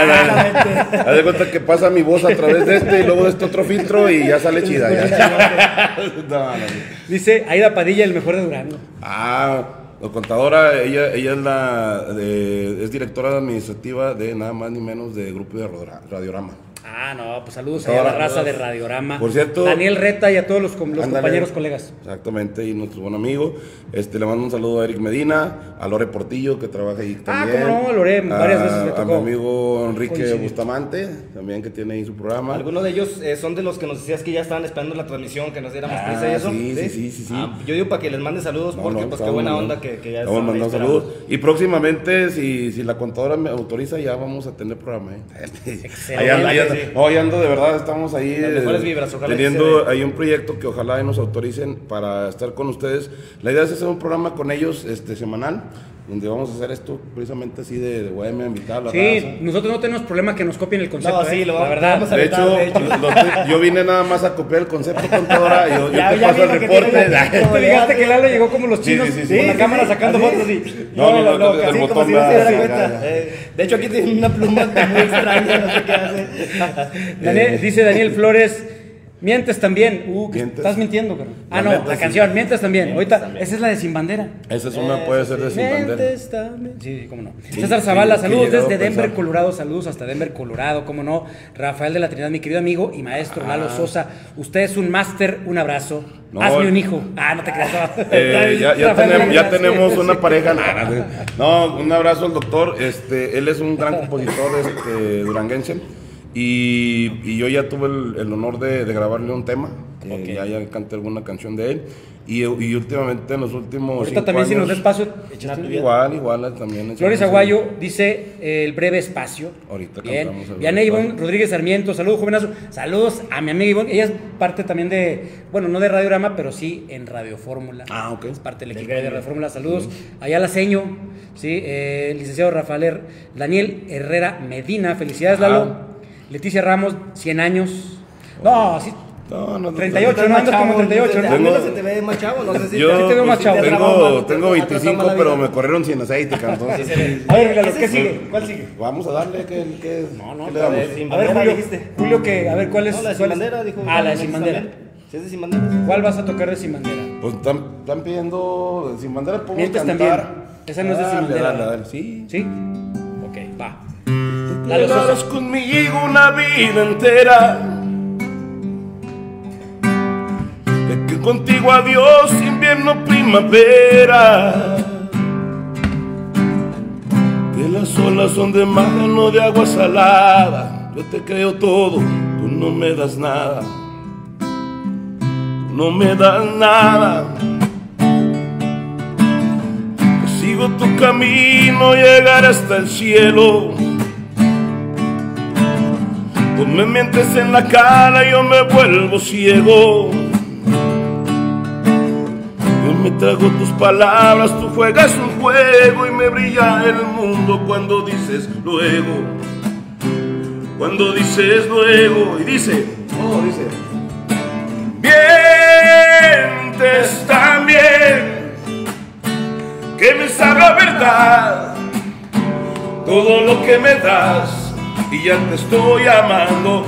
C: Ah,
B: Ah,
C: haz de cuenta que pasa mi voz a través de este y luego de este otro filtro y ya sale chida. Ya. No, no, no.
B: Dice Aida Padilla, el mejor de Durango.
C: Ah, la contadora, ella, ella es la de- es directora administrativa de nada más ni menos de Grupo de Rodra- Radiorama.
B: Ah, no, pues saludos a la
C: Todas,
B: raza
C: todas.
B: de Radiorama.
C: Por cierto-
B: Daniel Reta y a todos los, com- los
C: Ándale.
B: compañeros, colegas.
C: Exactamente, y nuestro buen amigo. Este, le mando un saludo a Eric Medina, a Lore Portillo, que trabaja ahí
B: Ah,
C: también.
B: cómo no, Lore, varias
C: a,
B: veces me
C: A
B: tocó
C: mi amigo Enrique
B: coincidir.
C: Bustamante, también que tiene ahí su programa.
D: Algunos de ellos eh, son de los que nos decías que ya estaban esperando la transmisión, que nos diéramos
C: Ah,
D: prisa y eso.
C: sí, sí, sí, sí, sí.
D: Ah, yo digo para que les mande saludos
C: No,
D: porque
C: no,
D: pues qué
C: estamos
D: buena
C: mandando-
D: onda que, que ya
C: estamos
D: estaban ahí
C: mandando
D: esperando.
C: saludos. Y próximamente, si, si la contadora me autoriza, ya vamos a tener programa. ¿eh?
B: Excelente,
C: Ahí ando, ahí ando.
D: sí.
C: No, ahí ando, de verdad, estamos ahí.
D: Las mejores
C: eh,
D: vibras, ojalá
C: Teniendo
D: que se
C: ahí un proyecto que ojalá y nos autoricen para estar con ustedes. La idea es hacer un programa con ellos este, semanal, donde vamos a hacer esto precisamente así de, de bohemia, invitar a la
B: Sí,
C: raza.
B: nosotros no tenemos problema que nos copien el concepto.
D: No, sí,
B: ¿eh?
D: lo
B: la
D: vamos-
B: verdad.
D: vamos a
C: De
D: aventar,
C: hecho,
D: de hecho.
C: lo estoy- yo vine nada más a copiar el concepto, contadora, y yo, yo
D: Ya-
C: te
D: ya
C: paso el
D: vino que
C: reporte.
D: tiene la-
B: Te fijaste que Lalo llegó como los
C: Sí,
B: chinos
C: sí, sí, sí.
B: con la
C: Sí,
B: cámara
D: sí,
B: sacando
D: así.
B: fotos y...
C: No, no, no,
B: no,
C: el
B: así
C: botón
D: como si no
C: va,
D: se diera
C: sí,
D: cuenta.
C: ya, ya.
D: Eh, de hecho, aquí tiene una pluma muy extraña, no sé qué hace.
B: Daniel- dice Daniel Flores, mientes también. Uh, que
C: Mientes.
B: estás mintiendo, carnal. Ah,
C: La
B: no,
C: neta,
B: la
C: sí.
B: canción, mientes también.
D: Mientes
B: Ahorita,
D: también.
B: esa es la de Sin Bandera.
C: Esa es una, puede ser de sin bandera.
B: Mientes también. Sí, sí, cómo no.
C: Sí,
B: César
C: sí,
B: Zavala,
C: sí,
B: saludos
C: he llegado
B: desde
C: a
B: Denver,
C: pensar.
B: Colorado. Saludos hasta Denver, Colorado, cómo no. Rafael de la Trinidad, mi querido amigo y maestro Lalo Sosa. Usted es un máster, un abrazo.
C: No,
B: Hazme
C: el-
B: un hijo. Ah, no te creas.
C: Eh, ya, ya
B: Rafael,
C: tenemos, ya
B: gracias.
C: tenemos una pareja. No, no, un abrazo al doctor. Este, él es un gran compositor este, duranguense. Y, y yo ya tuve el, el honor de, de grabarle un tema. Eh,
B: Ok.
C: ya, ya canté alguna canción de él. Y, y últimamente en los últimos.
B: Ahorita
C: cinco
B: también, si nos
C: años-
B: da espacio, échate una.
C: Igual, igual también.
B: Flores Aguayo dice eh, el breve espacio.
C: Ahorita
B: Bien.
C: cantamos el
B: Vianey
C: breve
B: Ivonne
C: espacio.
B: Rodríguez Sarmiento, saludos jovenazo. Saludos a mi amiga Ivonne. Ella es parte también de, bueno, no de Radiorama, pero sí en Radio Fórmula.
C: Ah, ok.
B: Es parte del
D: Del
B: equipo de
D: gremio.
B: Radio Fórmula. Saludos. Allá la seño, sí, eh, el licenciado Rafael Her- Daniel Herrera Medina. Felicidades,
C: Ah.
B: Lalo. Leticia Ramos, cien años. No, sí.
C: No, no, no,
B: treinta y ocho, no andas como treinta y ocho, ¿no?
D: Al
C: Tengo-
D: menos se te ve más chavo, no sé si
C: Yo
B: Sí te veo más
D: si
B: chavo.
D: te ha trabado
C: tengo,
D: mal,
C: tengo
D: te ha tratado
C: veinticinco,
D: mal la
C: pero
D: vida.
C: me corrieron sin aceite, cabrón. Entonces,
D: Sí se ve.
B: A ver, Lalo,
D: Ese
B: ¿qué
D: sí.
B: sigue? ¿Cuál sigue?
C: vamos a darle que, que
B: No, no,
C: ¿qué le
B: a
C: damos?
D: ver, sin
B: A ver,
D: bandera,
B: Julio,
D: dijiste.
B: Julio, que, a ver, ¿cuál es?
D: No, la de
B: cuál
D: Sin
B: es?
D: Bandera, dijo.
B: Ah, la de Sin Bandera.
D: también. ¿Sí es de Sin Bandera?
B: ¿Cuál vas a tocar de Sin Bandera?
C: Pues están, están pidiendo sin bandera, podemos
B: Mientes
C: cantar.
B: también. Esa no es de Sin
C: Dale,
B: Bandera.
C: dale, dale, sí.
B: ¿Sí? Ok, va. Lalo
C: Quedarás
B: Sosa.
C: conmigo una vida entera. de que contigo adiós invierno, primavera, que las olas son de mar, no de agua salada. Yo te creo todo, tú no me das nada, tú no me das nada. Sigo tu camino, llegar hasta el cielo. Tú me mientes en la cara, yo me vuelvo ciego. Yo me trago tus palabras, tú juegas un juego y me brilla el mundo cuando dices luego. Cuando dices luego y dice, oh, dice, mientes también, que me sabe a verdad todo lo que me das y ya te estoy amando.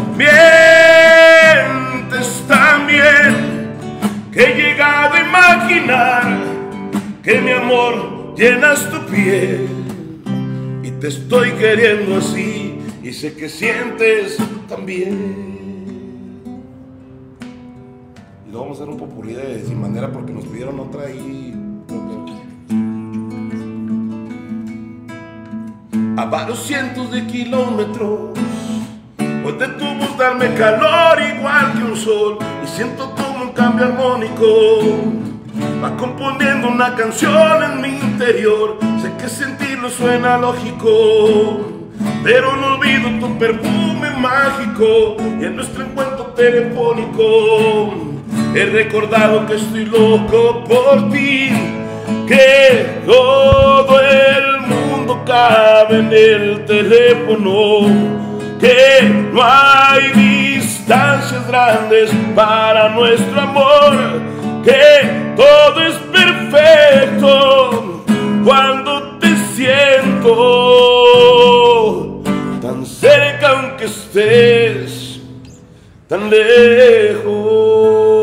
C: Mientes también, que he llegado a imaginar que mi amor llenas tu piel y te estoy queriendo así y sé que sientes también. Y luego vamos a hacer un popurrí de Sin Bandera porque nos pidieron otra ahí. A varios cientos de kilómetros, pues de tu voz darme calor igual que un sol, y siento como un cambio armónico, va componiendo una canción en mi interior. Sé que sentirlo suena lógico, pero no olvido tu perfume mágico y en nuestro encuentro telefónico he recordado que estoy loco por ti, que todo el mundo cabe en el teléfono, que no hay distancias grandes para nuestro amor, que todo es perfecto cuando te siento tan cerca aunque estés tan lejos.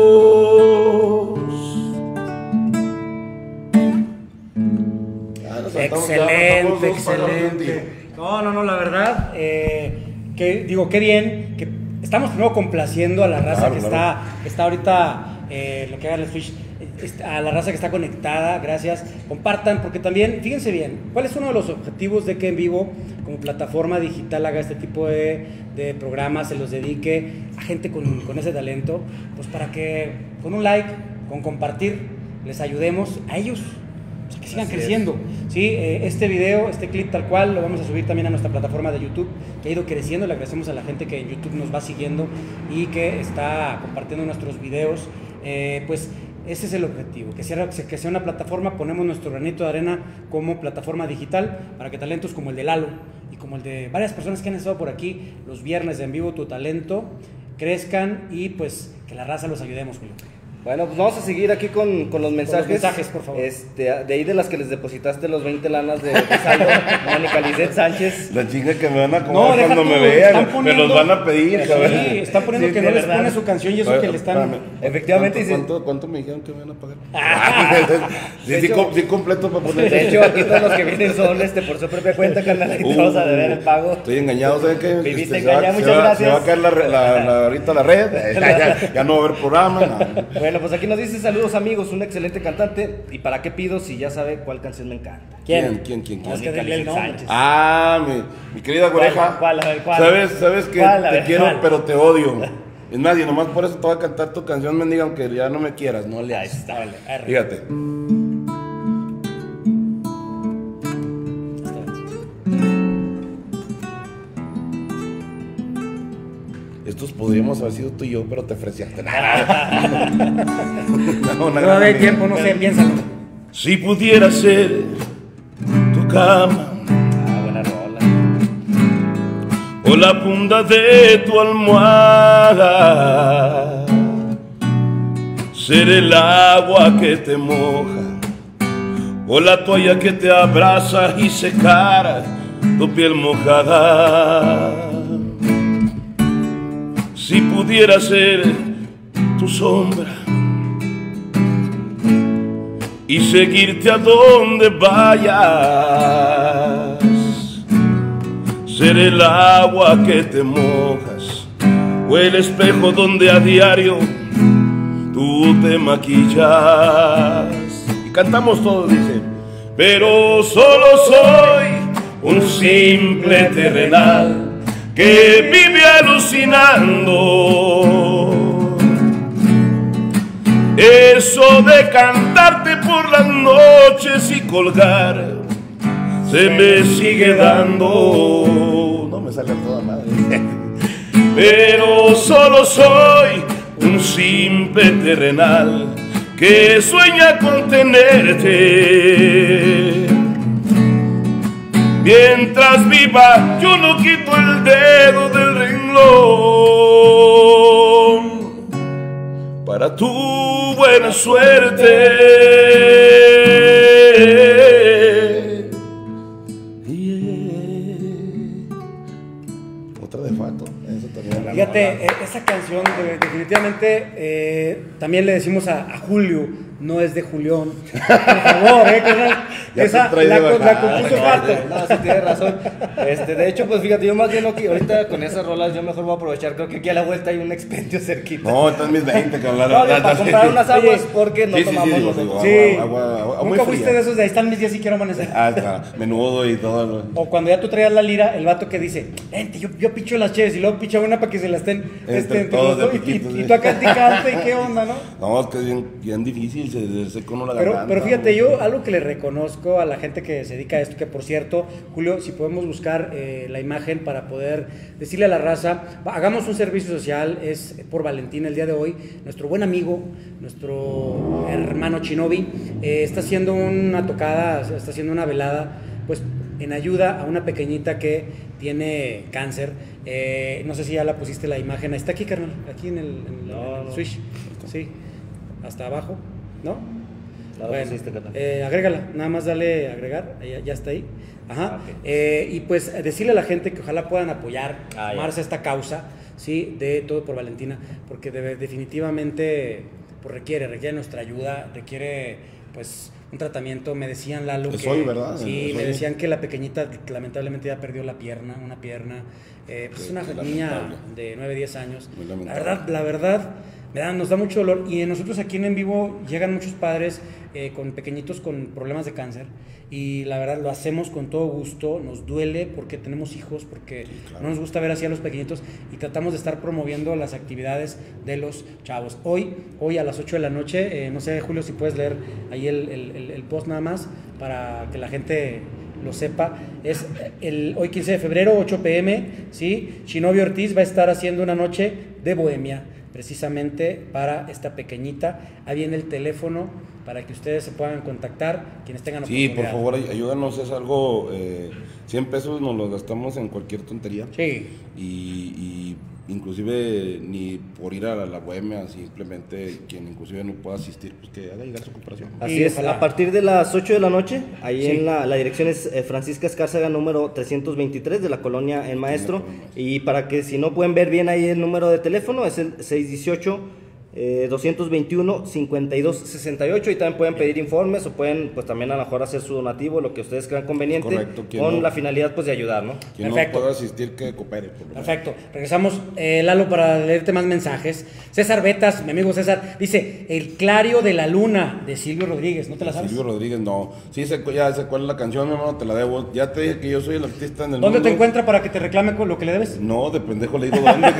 B: Excelente, excelente. No, no, no, la verdad, eh, que digo, qué bien, que estamos primero complaciendo a la raza
C: Claro,
B: que,
C: claro.
B: Está, que está ahorita, eh, lo que haga el Fish, a la raza que está conectada, gracias, compartan, porque también, fíjense bien, ¿cuál es uno de los objetivos de que En Vivo, como plataforma digital, haga este tipo de, de programas, se los dedique a gente con, con ese talento? Pues para que con un like, con compartir, les ayudemos a ellos, o sea, que sigan
D: Así
B: creciendo. Sí, eh, este video, este clip tal cual, lo vamos a subir también a nuestra plataforma de YouTube, que ha ido creciendo. Le agradecemos a la gente que en YouTube nos va siguiendo y que está compartiendo nuestros videos. Eh, pues ese es el objetivo, que sea, que sea una plataforma. Ponemos nuestro granito de arena como plataforma digital para que talentos como el de Lalo y como el de varias personas que han estado por aquí los viernes de En Vivo Tu Talento crezcan y pues que la raza los ayudemos, Julio.
D: Bueno, pues vamos a seguir aquí con, con los mensajes.
B: Con los mensajes, por favor.
D: Este, de ahí de las que les depositaste los veinte lanas de, de saldo, Mónica Lizeth Sánchez.
C: La chinga que me van a
B: No,
C: cobrar
B: deja
C: cuando
B: tú,
C: me
B: están
C: vean,
B: poniendo-
C: me los van a pedir,
B: Sí,
C: cabrón.
B: están poniendo
D: Sí,
B: que
D: de
B: no les
D: verdad.
B: pone su canción y eso que le están...
C: Espérame.
D: Efectivamente,
C: ¿Cuánto,
D: dice-
C: cuánto, cuánto me dijeron que me van a pagar?
B: Ah.
C: sí,
D: De
C: sí,
D: hecho-
C: com- sí, completo para poner.
D: De hecho, aquí todos los que vienen son este, por su propia cuenta, carnal. Aquí te vamos a deber el pago.
C: Estoy engañado, ¿saben qué?
D: Viviste
C: se va-
D: engañado,
C: se
D: muchas
C: va-
D: gracias.
C: Se va a caer la, re- la, la- ahorita la red, ya, ya- ya no va a haber programa. No.
D: Bueno, pues aquí nos dice saludos amigos, un excelente cantante. ¿Y para qué pido si ya sabe cuál canción me encanta?
C: ¿Quién? ¿Quién? ¿Quién?
B: No, es
C: quién?
B: que dile el
D: Mónica
B: nombre.
D: Sánchez.
C: Ah, mi, mi querida güereja.
D: ¿Cuál? A ver, ¿cuál?
C: ¿Sabes, sabes que
D: ¿Cuál? A
C: te
D: ver,
C: quiero,
D: ¿cuál?
C: pero te odio? Es más, y nomás por eso te voy a cantar tu canción, mendiga, aunque ya no me quieras, no le
D: Ahí
C: haces.
D: está, vale.
B: Arre.
C: Fíjate. Estos podríamos haber sido tú y yo, pero te ofreciste. No, una
B: No
C: gran
B: de
C: amiga.
B: tiempo, no sé, piénsalo.
C: Si pudiera ser tu cama
D: Ah, buena rola.
C: o la punta de tu almohada, ser el agua que te moja o la toalla que te abraza y secar tu piel mojada. Si pudiera ser tu sombra y seguirte a donde vayas, ser el agua que te mojas o el espejo donde a diario tú te maquillas. Y cantamos todos, dice, pero solo soy un simple terrenal que vive alucinando. Eso de cantarte por las noches y colgar se me sigue dando. No me sale a toda madre. Pero solo soy un simple terrenal que sueña con tenerte. Mientras viva yo no quito el dedo del renglón para tu buena suerte. Otra de Fato, eso también.
B: Fíjate, eh, esa canción de- definitivamente eh, también le decimos a, a Julio, no es de Julián. Por favor, eh, carnal.
C: Ya
B: Esa
C: te trae
B: la,
C: de
B: co- la
C: bajada.
B: compuso Fato.
D: No, sí tienes razón. Este, de hecho, pues fíjate, yo más bien no, que ahorita con esas rolas yo mejor voy a aprovechar. Creo que aquí a la vuelta hay un expendio cerquita.
C: No, están mis veinte que hablar.
D: No, digo, para comprar unas aguas
B: Oye,
D: porque no
C: sí, sí, sí,
D: tomamos
C: digo,
D: nosotros.
C: digo,
B: Sí.
C: agua, agua, agua muy
B: Nunca fuiste
C: fría.
B: de esos de ahí están mis días y quiero amanecer.
C: Ah, claro, menudo y todo.
B: O cuando ya tú traías la lira, el vato que dice, vente, yo, yo picho las cheves y luego picha una para que se la estén
C: Entre
B: este, entre
C: todos
B: los dos,
C: de
B: y,
C: piquitos,
B: y-
C: sí.
B: y tú acá ticante, y qué onda, ¿no?
C: No, es que es bien, bien difícil, se, se seca uno la
B: Pero,
C: garganta.
B: pero fíjate, yo algo que le reconozco a la gente que se dedica a esto, que por cierto, Julio, si podemos buscar eh, la imagen para poder decirle a la raza, va, hagamos un servicio social, es por Valentín el día de hoy, nuestro buen amigo, nuestro hermano Chinobi, eh, está haciendo una tocada, está haciendo una velada, pues en ayuda a una pequeñita que tiene cáncer. Eh, no sé si ya la pusiste la imagen, está aquí, carnal, aquí en el, en el-
D: No,
B: en el
D: no.
B: switch, sí, hasta abajo, ¿no?
D: No la
B: Bueno,
D: pusiste, carnal.
B: eh, agrégala, nada más dale a agregar, ya, ya está ahí. Ajá.
D: Ah, ok.
B: Eh, y pues decirle a la gente que ojalá puedan apoyar,
D: Ah, ya.
B: sumarse a esta causa, ¿sí? De Todo por Valentina, porque de- definitivamente pues, requiere, requiere nuestra ayuda, requiere pues un tratamiento. Me decían, Lalo,
C: Es
B: que
C: hoy, ¿verdad?
B: sí,
C: Es
B: me
C: hoy.
B: decían que la pequeñita lamentablemente ya perdió la pierna, una pierna. Eh, pues es
C: Sí,
B: una
C: lamentable.
B: niña de nueve, diez años.
C: Muy
B: La
C: lamentable.
B: verdad, la verdad, me da- nos da mucho dolor. Y nosotros aquí en En Vivo llegan muchos padres eh, con pequeñitos con problemas de cáncer. Y la verdad lo hacemos con todo gusto. Nos duele porque tenemos hijos, porque
C: claro.
B: no nos gusta ver así a los pequeñitos. Y tratamos de estar promoviendo las actividades de los chavos. Hoy, hoy a las ocho de la noche, eh, no sé, Julio, si puedes leer ahí el, el- el- el post nada más para que la gente lo sepa. Es el hoy quince de febrero, ocho pe eme, ¿sí? Shinobi Ortiz va a estar haciendo una noche de bohemia, precisamente para esta pequeñita. Ahí viene el teléfono para que ustedes se puedan contactar, quienes tengan
C: Sí, por
B: oportunidad.
C: favor, ay- ayúdanos, es algo, eh, cien pesos nos los gastamos en cualquier tontería.
B: Sí.
C: Y, y inclusive ni por ir a la, la bohemia, simplemente quien inclusive no pueda asistir, pues que haga llegar su cooperación.
D: Así
B: Y
D: es,
B: ojalá.
D: a partir de las ocho de la noche, ahí
B: Sí.
D: en la, la dirección es eh, Francisca Escárcega número trescientos veintitrés de la colonia El Maestro.
C: Colonia El Maestro.
D: Y para que si no pueden ver bien ahí el número de teléfono, es el seis dieciocho, eh, doscientos veintiuno, cincuenta y dos sesenta y ocho. Y también pueden pedir informes o pueden pues también a lo mejor hacer su donativo, lo que ustedes crean conveniente,
C: Correcto, quien
D: con
C: no-
D: la finalidad pues de ayudar, ¿no?
C: Quien
B: Perfecto.
C: no pueda asistir, que coopere. por lo menos.
B: Perfecto. Regresamos, eh, Lalo, para leerte más mensajes. César Betas, mi amigo César, dice, El Clario de la Luna, de Silvio Rodríguez. ¿No te la sabes?
C: Silvio Rodríguez, no. Sí, sé, cu- ya sé cuál es la canción, mi hermano, te la debo. Ya te dije que yo soy el artista en el
B: ¿Dónde
C: mundo.
B: te encuentra para que te reclame con lo que le debes?
C: No, de pendejo le digo dónde.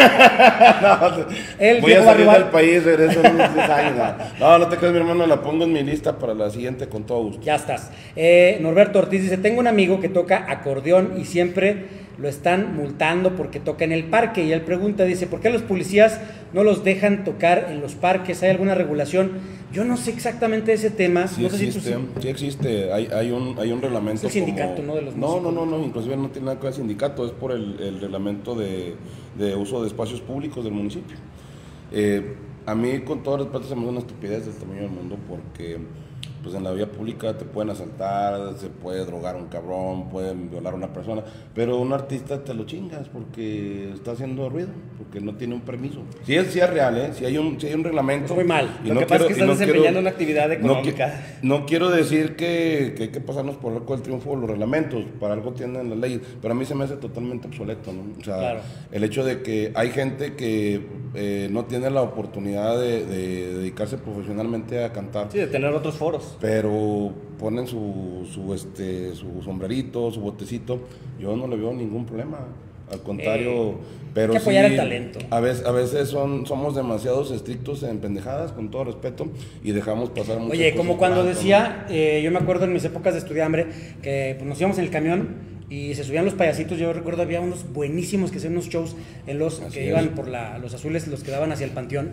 C: no,
B: El
C: voy a
B: viejo
C: salir
B: rival.
C: del país, regreso en unos diez años. No. no, no te creas, mi hermano, la pongo en mi lista para la siguiente con todo gusto.
B: Ya estás. Eh, Norberto Ortiz dice, tengo un amigo que toca acordeón y siempre lo están multando porque toca en el parque. Y él pregunta, dice, ¿por qué los policías no los dejan tocar en los parques? ¿Hay alguna regulación? Yo no sé exactamente ese tema.
C: Sí
B: no sé si tú
C: existe,
B: sí-
C: sí existe, hay, hay, un, hay un reglamento.
B: Es el sindicato,
C: como-
B: ¿no? De los
C: no, no,
B: músicos.
C: no, no, inclusive no tiene nada que ver sindicato, es por el, el reglamento de, de uso de espacios públicos del municipio. Eh, a mí, con todo respeto, se me hace una estupidez del tamaño del mundo porque pues en la vía pública te pueden asaltar, se puede drogar un cabrón, pueden violar a una persona, pero un artista te lo chingas porque está haciendo ruido, porque no tiene un permiso. Si es, si es real, ¿eh? Si hay un, si hay un reglamento.
B: Muy mal.
C: Y
D: Lo
C: no
D: que pasa
C: quiero,
D: es que estás
C: no
D: desempeñando
C: quiero,
D: una actividad económica.
C: No, no quiero decir que, que hay que pasarnos por el arco del triunfo de los reglamentos, para algo tienen las leyes, pero a mí se me hace totalmente obsoleto, ¿no? O sea,
B: Claro.
C: el hecho de que hay gente que eh, no tiene la oportunidad de, de dedicarse profesionalmente a cantar.
D: Sí, de tener otros foros.
C: Pero ponen su, su, este, su sombrerito, su botecito. Yo no le veo ningún problema. Al contrario,
B: Eh,
C: pero
B: hay que apoyar
C: sí,
B: el talento.
C: A veces, a veces son, somos demasiados estrictos en pendejadas, con todo respeto, y dejamos pasar muchas
B: Oye,
C: cosas
B: como
C: por
B: cuando
C: alto,
B: decía, eh, yo me acuerdo en mis épocas de estudiambre, que pues, nos íbamos en el camión y se subían los payasitos. Yo recuerdo había unos buenísimos que hacían unos shows en los
C: Así
B: que
C: es.
B: iban por la, los azules, los que daban hacia el panteón,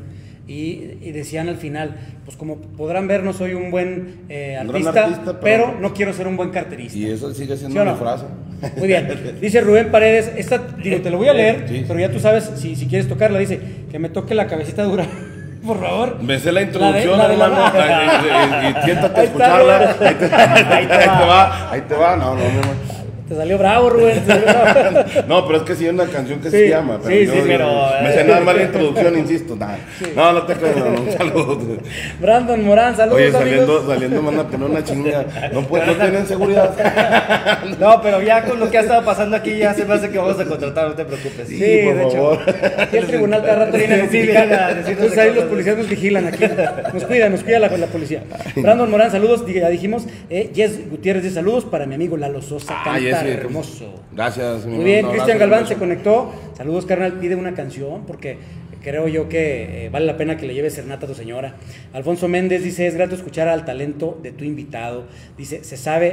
B: y, y decían al final, pues como podrán ver, no soy un buen eh,
C: Un gran
B: artista,
C: artista,
B: pero,
C: pero-
B: no quiero ser un buen carterista.
C: ¿no? Y eso sigue siendo
B: ¿Sí o no?
C: mi frase.
B: Muy bien. Dice Rubén Paredes, esta, digo, te lo voy a leer,
C: Sí.
B: pero ya tú sabes si, si quieres tocarla. Dice, que me toque la cabecita dura, por favor.
C: Me sé la
B: de-
C: introducción,
B: la de la-
C: hermano, y, y- y- y siéntate a
B: Ahí está,
C: escucharla.
B: Rubén.
C: Ahí te, ahí te va, ahí te va. No, no, mi amor.
B: Te salió bravo, Rubén. te salió bravo.
C: No, pero es que sí hay una canción que
B: Sí,
C: se llama. Pero
B: sí,
C: yo,
B: sí,
C: yo-
D: pero,
C: me
D: eh.
C: sé nada más la introducción, insisto. Nah. No, no te creo, no, no, un saludo.
B: Brandon Morán, saludos,
C: Oye, saliendo,
B: amigos.
C: saliendo me van a poner una chinga. No, pues, no tienen seguridad.
D: No, pero ya con lo que ha estado pasando aquí ya se me hace que vamos a contratar, no te preocupes.
B: Sí,
C: Sí, por
B: de
C: favor.
B: hecho. Aquí el tribunal cada rato viene a
D: Sí,
B: notificar.
D: viene a decirnos
B: Entonces
D: de
B: ahí los
D: cosas.
B: policías nos vigilan aquí. Nos cuida, nos cuida la, la policía. Brandon Morán, saludos, diga, ya dijimos. Eh, Jess Gutiérrez dice saludos para mi amigo Lalo Sosa,
C: Ah,
B: canta
C: Jessy,
B: hermoso.
C: Gracias. mi
B: Muy bien,
C: hermano, un
B: Cristian
C: abrazo,
B: Galván
C: un
B: se
C: beso.
B: conectó. Saludos, carnal, pide una canción porque creo yo que eh, vale la pena que le lleves serenata a tu señora. Alfonso Méndez dice, es grato escuchar al talento de tu invitado. Dice, ¿se sabe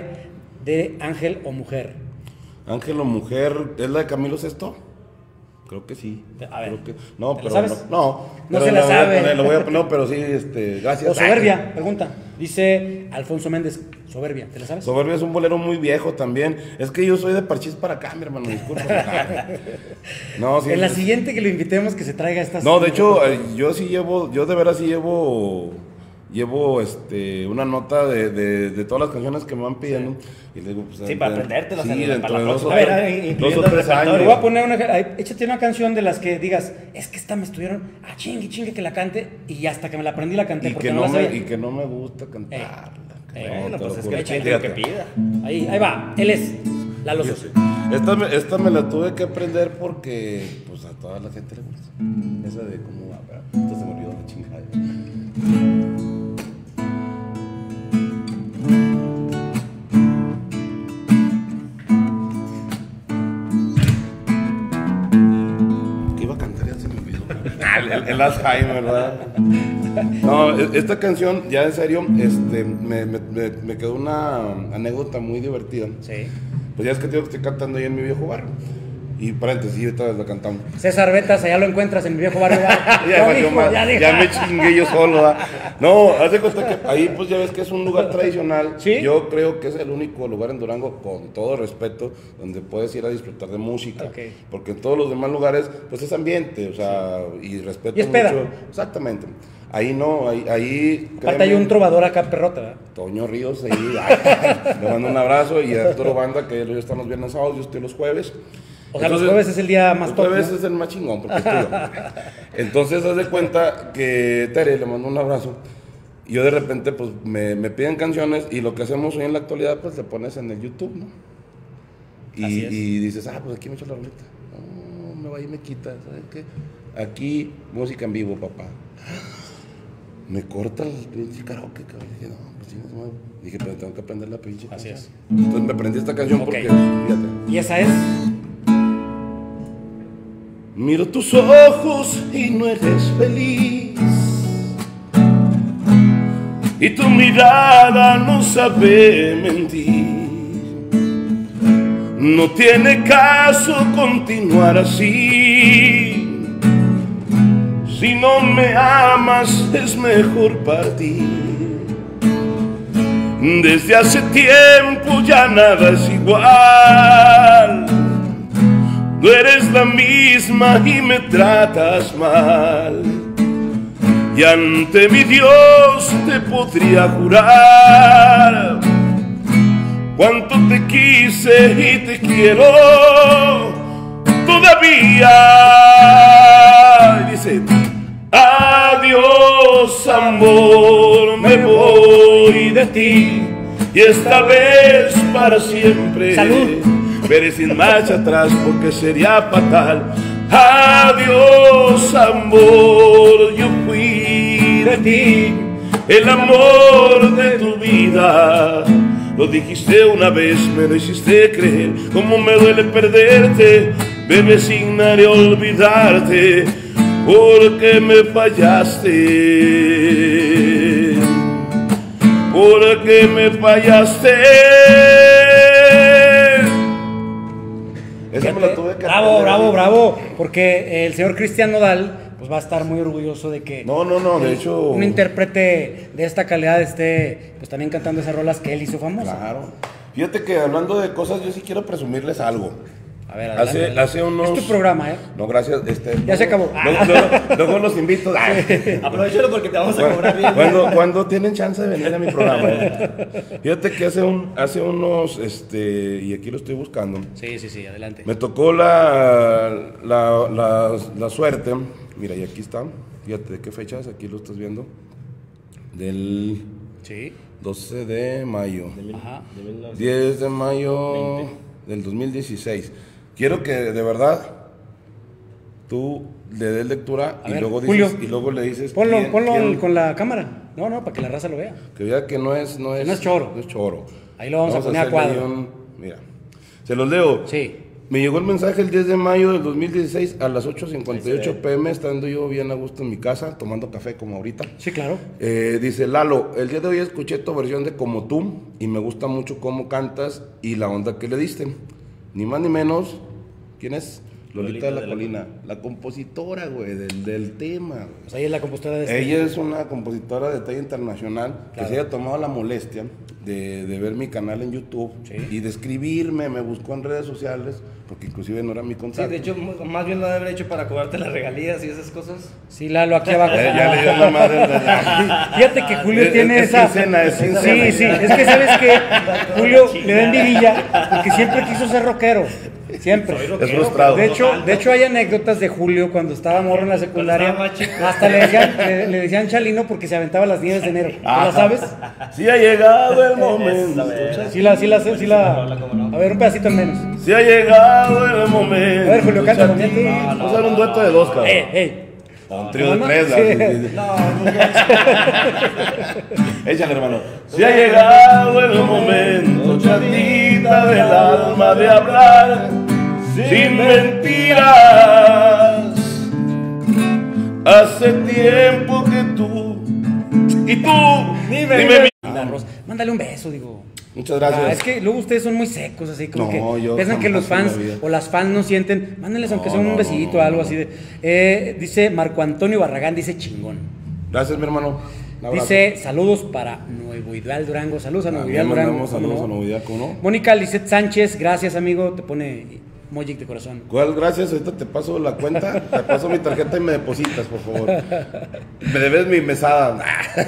B: de ángel o mujer?
C: Ángel o mujer, ¿es la de Camilo Sesto? Creo que sí.
B: A ver,
C: Creo que- no,
B: ¿te la
C: pero
B: sabes?
C: no. No,
B: No
C: pero
B: se la
C: voy a
B: sabe.
C: poner, lo voy a poner, no, pero sí, este, gracias.
B: O soberbia, pregunta. Dice Alfonso Méndez, soberbia, ¿te la sabes?
C: Soberbia es un bolero muy viejo también. Es que yo soy de Parchís para acá, mi hermano, disculpa. No, sí.
B: En la
C: sí.
B: siguiente que lo invitemos que se traiga estas.
C: No, de hecho, eh, yo sí llevo, yo de veras sí llevo, llevo este, una nota de, de, de todas las canciones que me van pidiendo. Y le digo, pues,
D: Sí, para
C: de-
D: aprendértelas
C: sí,
D: en el-
C: dentro
D: para
C: de
D: la
C: dos o
D: próxima,
C: tres-
D: ver,
C: dos
D: incluyendo
C: o
D: el
C: tres
D: repertorio.
B: Te
C: años.
B: voy a poner una. ay, échate una canción de las que digas, es que esta me estuvieron. Ah, chingue, chingue que la cante. Y hasta que me la aprendí la canté
C: Y
B: porque
C: que,
B: no,
C: no
B: la
C: me,
B: sabía.
C: y que no me gusta cantarla.
B: Eh,
C: No,
D: Bueno,
C: te
D: pues
C: lo
D: es
C: juro.
D: que el cliente lo que pida.
B: Ahí, ahí va, él es Lalo Sosa.
C: Esta me, esta me la tuve que aprender porque pues a toda la gente le gusta. Esa de cómo va, ¿verdad? Esto se me olvidó la chingada. Que iba a cantar, ya se me olvidó. Ah, el, el Alzheimer, ¿verdad? No, e- esta canción, ya en serio, este, me, me, me, me quedó una anécdota muy divertida.
B: Sí.
C: Pues ya es que te digo que estoy cantando ahí en mi viejo barrio. Y paréntesis, ahorita la cantamos.
B: César Betas, allá lo encuentras en mi viejo barrio.
C: ya,
B: Ya
C: valió
B: dijo,
C: más,
B: ya dijo.
C: ya me chingué yo solo. ¿va? No, haz de cuenta que ahí pues ya ves que es un lugar tradicional.
B: ¿Sí?
C: Yo creo que es el único lugar en Durango, con todo respeto, donde puedes ir a disfrutar de música.
B: Ok.
C: Porque en todos los demás lugares, pues es ambiente, o sea, y respeto
B: Y es peda.
C: mucho. Exactamente. Ahí no, ahí... ahí
B: Aparte hay
C: créeme,
B: un trovador acá, perrota, ¿verdad?
C: Toño Ríos, ahí, ay, le mando un abrazo, y Arturo Banda, que ellos están los viernes sábados, yo estoy los jueves.
B: O sea, los jueves es el día más
C: Los
B: top,
C: jueves
B: ¿no?
C: es el más chingón, porque estudio. Entonces, haz de cuenta que Tere, le mando un abrazo, y yo de repente, pues, me, me piden canciones, y lo que hacemos hoy en la actualidad, pues, le pones en el YouTube, ¿no? Y,
B: Así es.
C: y dices, ah, pues aquí me echo la rolita. No, me va y me quita, ¿sabes qué? Aquí, música en vivo, papá. Me corta el pinche karaoke, cabrón. Dije, no, pues sí, no. Dije, pero tengo que aprender la pinche
B: Así
C: canción.
B: es.
C: Entonces me aprendí esta canción
B: Ok.
C: porque, fíjate.
B: Y esa es.
C: Miro tus ojos y no eres feliz, y tu mirada no sabe mentir. No tiene caso continuar así. Si no me amas es mejor partir. Desde hace tiempo ya nada es igual. Tú eres la misma y me tratas mal. y ante mi Dios te podría jurar cuánto te quise y te quiero todavía. Y dice: adiós amor, me voy de ti, y esta vez para siempre.
B: ¡Salud!
C: Veré sin marcha atrás porque sería fatal. Adiós amor, yo fui de ti, el amor de tu vida. Lo dijiste una vez, me lo hiciste creer. Cómo me duele perderte, bebé, sin nadie olvidarte, porque me fallaste, porque me fallaste. Esa me la tuve que
B: Bravo,
C: aprender.
B: bravo, bravo, porque el señor Cristian Nodal pues va a estar muy orgulloso de que
C: No, no, no, de hecho.
B: un intérprete de esta calidad esté pues también cantando esas rolas que él hizo famosas.
C: Claro. Fíjate que hablando de cosas, yo sí quiero presumirles algo.
B: A ver, adelante,
C: Hace,
B: adelante.
C: hace unos.
B: Es tu programa, ¿eh?
C: No, gracias. Este,
B: Ya
C: luego-
B: se acabó.
C: Luego, luego- luego los invito.
D: Aprovechalo porque te vamos a cobrar bien.
C: Cuando, cuando tienen chance de venir a mi programa. ¿eh? Fíjate que hace, un, hace unos, este, y aquí lo estoy buscando,
B: Sí, sí, sí, adelante.
C: me tocó la, la, la, la suerte. Mira, y aquí está. Fíjate de qué fechas, aquí lo estás viendo. Del
B: Sí.
C: doce de mayo.
B: Ajá.
C: diez de mayo del dos mil dieciséis. Quiero que de verdad tú le des lectura
B: A
C: y
B: ver,
C: luego
B: Julio,
C: dices y luego le dices
B: Ponlo,
C: quién-
B: ponlo
C: quién-
B: con la cámara. No, no, para que la raza lo vea.
C: que vea que no es no es,
B: no es choro.
C: no es choro.
B: Ahí lo vamos a poner a
C: hacerle
B: cuadro.
C: un- mira. Se los leo.
B: Sí.
C: Me llegó el mensaje el diez de mayo del dos mil dieciséis a las ocho cincuenta y ocho pm, estando yo bien a gusto en mi casa, tomando café como ahorita.
B: Sí, claro.
C: Eh, dice Lalo, el día de hoy escuché tu versión de Como Tú y me gusta mucho cómo cantas y la onda que le diste. Ni más ni menos, ¿quién es? Lolita, de la, Colina, la compositora, güey, del, del tema. Güey.
B: Pues ahí es la compositora de este.
C: Ella es una compositora de talla internacional
B: Claro.
C: que se haya tomado la molestia de, de ver mi canal en YouTube
B: Sí.
C: y de escribirme, me buscó en redes sociales, porque inclusive no era mi
D: Sí,
C: contacto.
D: de hecho, m- más bien lo debe haber hecho para cobrarte las regalías y esas cosas.
B: Sí, Lalo, aquí abajo.
C: Eh, ya le dio la madre. de la-
B: Fíjate que Julio
C: Es-
B: tiene
C: es
B: esa.
C: quincena, es quincena.
B: Sí, sí, es que sabes que Julio le da envidia porque siempre quiso ser rockero. Siempre.
C: Es frustrado.
B: De hecho, de hecho hay anécdotas de Julio cuando estaba morro en la secundaria.
D: Cuando estaba más chico.
B: Hasta le decían, le, le decían Chalino porque se aventaba las nieves de enero. ¿Tú la sabes?
C: Sí ha llegado el momento.
B: Sí la, sí la, sí la. A ver, un pedacito al menos.
C: Sí ha llegado el momento.
B: A ver, Julio, canta conmigo.
C: Vamos a hacer un dueto de dos, cabrón.
B: Eh, eh.
C: Un trío de
B: No, no,
C: tres.
B: sí.
C: ¿no? Échale, hermano. Si ha llegado el momento, chatita del alma, de hablar sin mentiras. Hace tiempo que tú y tú
B: Dime,
C: dime mi-
B: Ah, Ros- Mándale un beso, digo.
C: Muchas gracias.
B: Ah, es que luego ustedes son muy secos, así como
C: No,
B: que
C: yo
B: piensan que los
C: jamás en
B: fans
C: la vida.
B: o las fans no sienten. Mándenles aunque
C: No,
B: sea un
C: no,
B: besito,
C: no,
B: algo
C: no.
B: así de. Eh, dice Marco Antonio Barragán, dice chingón.
C: Gracias, mi hermano. Un abrazo.
B: Dice saludos para Nuevo Ideal Durango. Saludos a Nuevo
C: También
B: Ideal Durango.
C: mandamos
B: ¿cómo
C: saludos
B: no?
C: a Nuevo Ideal, ¿cómo no?
B: Mónica Lisette Sánchez, gracias amigo. Te pone Mojic de corazón.
C: ¿Cuál? Gracias, ahorita te paso la cuenta, te paso mi tarjeta y me depositas, por favor. Me debes mi mesada.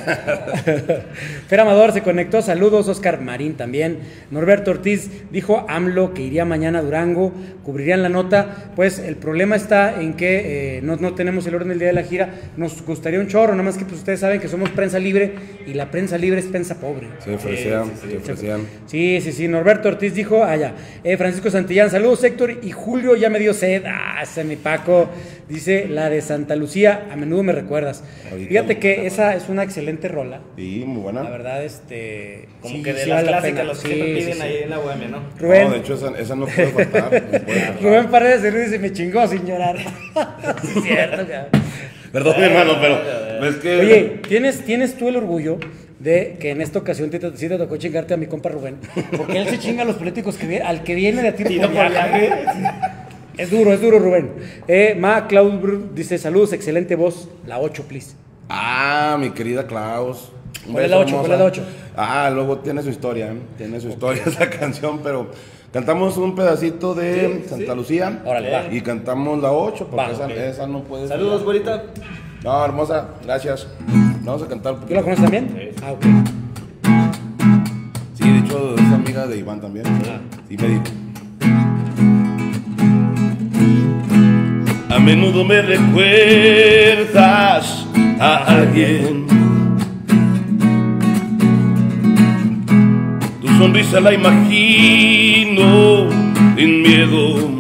B: Fer Amador se conectó, saludos. Oscar Marín también. Norberto Ortiz dijo AMLO que iría mañana a Durango, cubrirían la nota. Pues el problema está en que eh, no, no tenemos el orden del día de la gira. Nos gustaría un chorro, nada más que pues ustedes saben que somos prensa libre y la prensa libre es prensa pobre.
C: Se ofrecían, se ofrecían.
B: Sí, sí, sí. Norberto Ortiz dijo, ah, ya. Eh, Francisco Santillán, saludos Héctor. Y Julio ya me dio sed. Ah, ese mi Paco. Dice, la de Santa Lucía, a menudo me recuerdas.
C: Ahorita
B: Fíjate
C: me
B: que
C: acuerdo.
B: esa es una excelente rola.
C: Sí, muy buena.
B: La verdad, este.
D: Como
B: sí,
D: que de
B: sí
D: las
B: vale la
D: clásicas,
B: pena.
D: los que
B: Sí,
D: siempre
B: sí,
D: piden
B: sí.
D: ahí en la bohemia, ¿no?
B: Rubén,
C: No, de hecho, esa, esa no puede faltar. no puede faltar.
B: Rubén Paredes de Ruiz dice, me chingó sin llorar. Sí, es cierto, cabrón.
C: Perdón, mi hermano, pero es que.
B: Oye, ¿tienes, ¿tienes tú el orgullo de que en esta ocasión te, sí te tocó chingarte a mi compa Rubén? Porque él se chinga a los políticos que viene, al que viene de a tiro por viaje. Es duro, es duro, Rubén. Eh, Ma Claudio dice, saludos, excelente voz. La ocho, please.
C: Ah, mi querida Klaus. Un
B: ¿Cuál es
C: beso,
B: la ocho? ¿Cuál es la
C: hermosa.
B: ocho?
C: Ah, luego tiene su historia, ¿eh? Tiene su historia esa canción, pero Cantamos un pedacito de
D: Sí,
C: Santa
D: sí.
C: Lucía.
B: Órale, va.
C: Y cantamos la ocho, porque
B: Va,
C: esa,
B: ok.
C: esa no puede ser.
D: Saludos, güerita.
C: No, hermosa, gracias. Vamos a cantar un
B: ¿Tú
C: poquito.
B: la conoces también?
D: Sí.
B: Ah, ok.
C: Sí, de hecho es amiga de Iván también.
B: Ah.
C: Sí, me dijo. A menudo me recuerdas a alguien. Tu sonrisa la imagino sin miedo.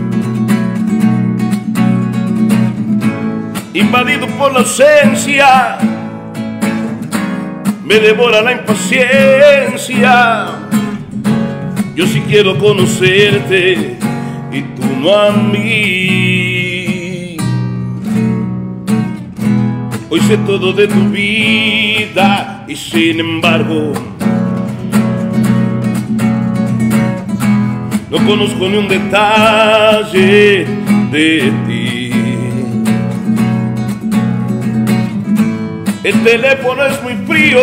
C: Invadido por la ausencia, me devora la impaciencia. Yo sí quiero conocerte y tú no a mí. Hoy sé todo de tu vida y sin embargo no conozco ni un detalle de ti. El teléfono es muy frío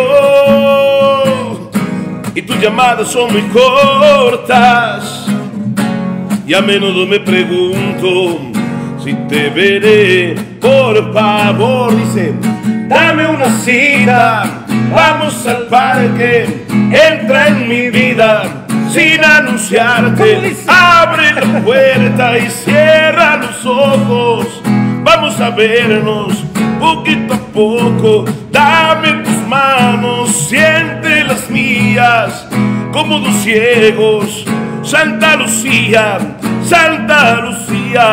C: y tus llamadas son muy cortas. Y a menudo me pregunto si te veré. Por favor, dice, dame una cita. Vamos al parque, entra en mi vida sin anunciarte. Abre la puerta y cierra los ojos. Vamos a vernos poquito a poco. Dame tus manos, siente las mías como dos ciegos. Santa Lucía, Santa Lucía,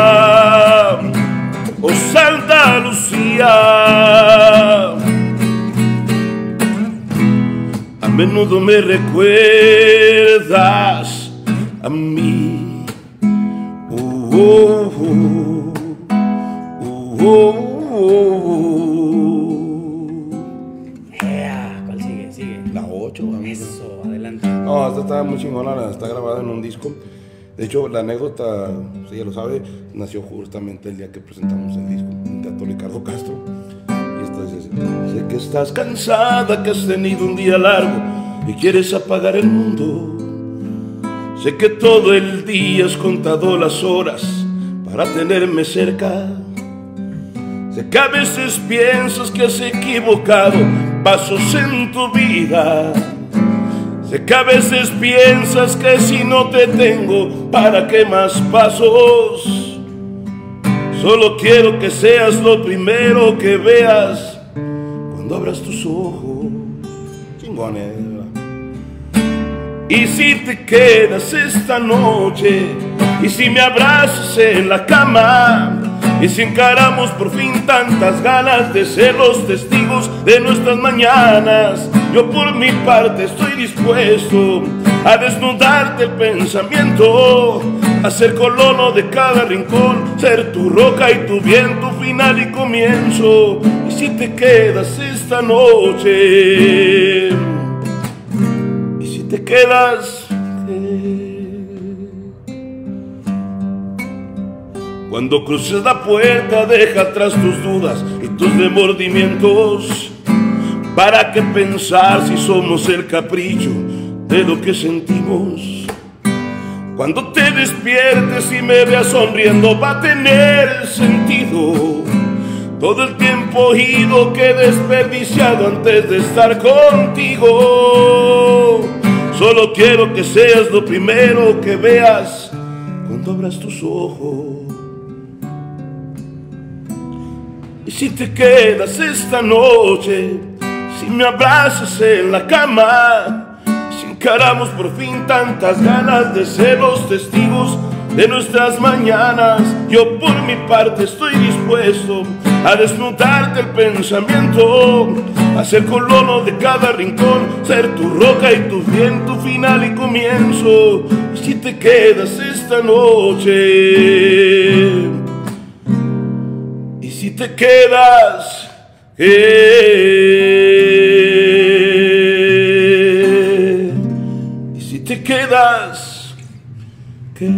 C: oh Santa Lucía. A menudo me recuerdas a mí. Oh, oh, oh, oh, oh, oh.
B: Ea, ¿cuál sigue? Sigue.
C: La ocho, amigo.
B: Eso, adelante.
C: No, esta está muy chingona, está grabada en un disco. De hecho, la anécdota, si ya lo sabe, nació justamente el día que presentamos el disco, en Teatro Ricardo Castro. Y esto dice así: sé que estás cansada, que has tenido un día largo y quieres apagar el mundo. Sé que todo el día has contado las horas para tenerme cerca. Sé que a veces piensas que has equivocado pasos en tu vida. Sé que a veces piensas que si no te tengo, ¿para qué más pasos? Solo quiero que seas lo primero que veas cuando abras tus ojos. Chingones. Y si te quedas esta noche, y si me abrazas en la cama, y si encaramos por fin tantas ganas de ser los testigos de nuestras mañanas, yo por mi parte estoy dispuesto a desnudarte el pensamiento, a ser colono de cada rincón, ser tu roca y tu viento final y comienzo. Y si te quedas esta noche, y si te quedas, cuando cruces la puerta, deja atrás tus dudas y tus remordimientos. ¿Para qué pensar si somos el capricho de lo que sentimos? Cuando te despiertes y me veas sonriendo, va a tener sentido todo el tiempo ido que he desperdiciado antes de estar contigo. Solo quiero que seas lo primero que veas cuando abras tus ojos. Y si te quedas esta noche, si me abrazas en la cama, si encaramos por fin tantas ganas de ser los testigos de nuestras mañanas, yo por mi parte estoy dispuesto a desnudarte el pensamiento, a ser colono de cada rincón, ser tu roca y tu viento final y comienzo. Y si te quedas esta noche, y si te quedas, ¿qué? Y si te quedas, ¿qué?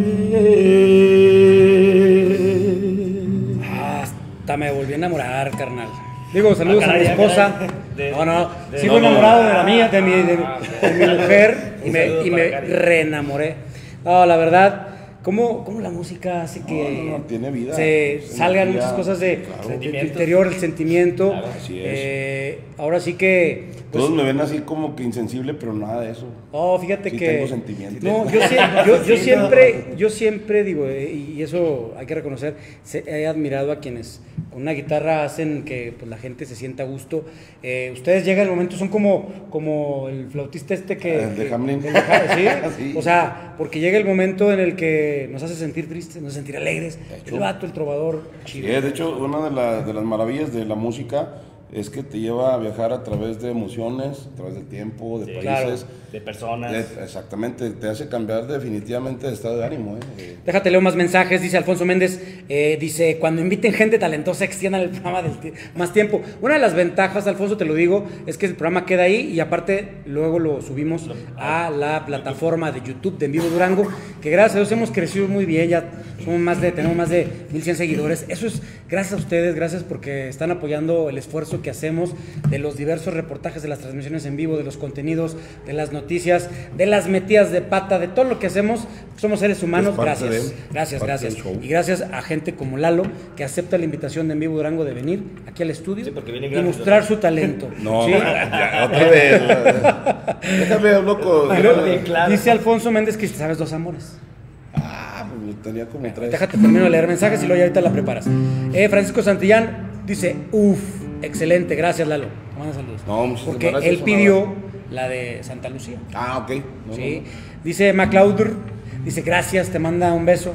B: Hasta me volví a enamorar, carnal. Digo, saludos
D: Ah,
B: a mi
D: caray,
B: esposa.
D: caray. De-
B: No, no,
D: de-
B: sigo
C: no, no.
B: enamorado de la mía, de mi, de, de mi mujer, y
D: Un
B: me,
D: saludo
B: y
D: para
B: me
D: Cari.
B: reenamoré. No, la verdad, ¿cómo, cómo la música hace que
C: No, no, tiene vida,
B: se
C: es
B: salgan
C: energía,
B: muchas cosas de,
C: claro.
B: de- de tu interior, el sentimiento?
D: Claro,
C: así es.
B: Eh, ahora sí que... pues,
C: Todos me ven así como que insensible, pero nada de eso.
B: oh, fíjate
C: Sí
B: que...
C: tengo sentimientos.
B: No, yo, sie- yo, yo siempre, yo siempre digo, eh, y eso hay que reconocer, se- he admirado a quienes con una guitarra hacen que pues, la gente se sienta a gusto. Eh, ustedes llegan el momento, son como, como el flautista este que...
C: El de
B: que-
C: Hamlin.
B: el de Ha- ¿sí?
C: Sí.
B: O sea, porque llega el momento en el que nos hace sentir tristes, nos hace sentir alegres.
C: hecho.
B: El vato, el trovador,
C: Sí,
B: chido.
C: de hecho, una de, la- de las maravillas de la música es que te lleva a viajar a través de emociones, a través del tiempo, de
D: Sí,
B: claro.
C: países.
D: De personas.
C: Eh, Exactamente, te hace cambiar definitivamente de estado de ánimo. ¿eh?
B: Déjate leo más mensajes, dice Alfonso Méndez, eh, dice, cuando inviten gente talentosa extiendan el programa del ti- más tiempo. Una de las ventajas, Alfonso, te lo digo, es que el programa queda ahí y aparte luego lo subimos a la plataforma de YouTube de En Vivo Durango, que gracias a Dios hemos crecido muy bien, ya somos más de, tenemos más de mil cien seguidores. Eso es gracias a ustedes, gracias porque están apoyando el esfuerzo que hacemos de los diversos reportajes, de las transmisiones en vivo, de los contenidos, de las noticias, de las metidas de pata, de todo lo que hacemos. Somos seres humanos,
C: Es parte
B: gracias.
C: de-
B: Gracias,
C: parte
B: gracias.
C: del show.
B: Y gracias a gente como Lalo, que acepta la invitación de En Vivo Durango de venir aquí al estudio
D: Sí, porque viene
B: y
D: gratis,
B: mostrar su talento.
C: No,
B: ¿Sí?
C: ya, otra vez. Déjame hablar con.
D: Pero bien claro.
B: Dice Alfonso Méndez que sabes dos amores.
C: Ah, pues tenía como tres.
B: Déjate, termino de leer mensajes y luego ya ahorita la preparas. Eh, Francisco Santillán dice, uff, excelente, gracias Lalo. Te mando saludos.
C: No, muchísimas
B: Porque
C: gracias,
B: él
C: un
B: pidió
C: abrazo.
B: la de Santa Lucía.
C: Ah, ok. No,
B: ¿Sí?
C: no, no.
B: Dice MacLeod, dice gracias, te manda un beso.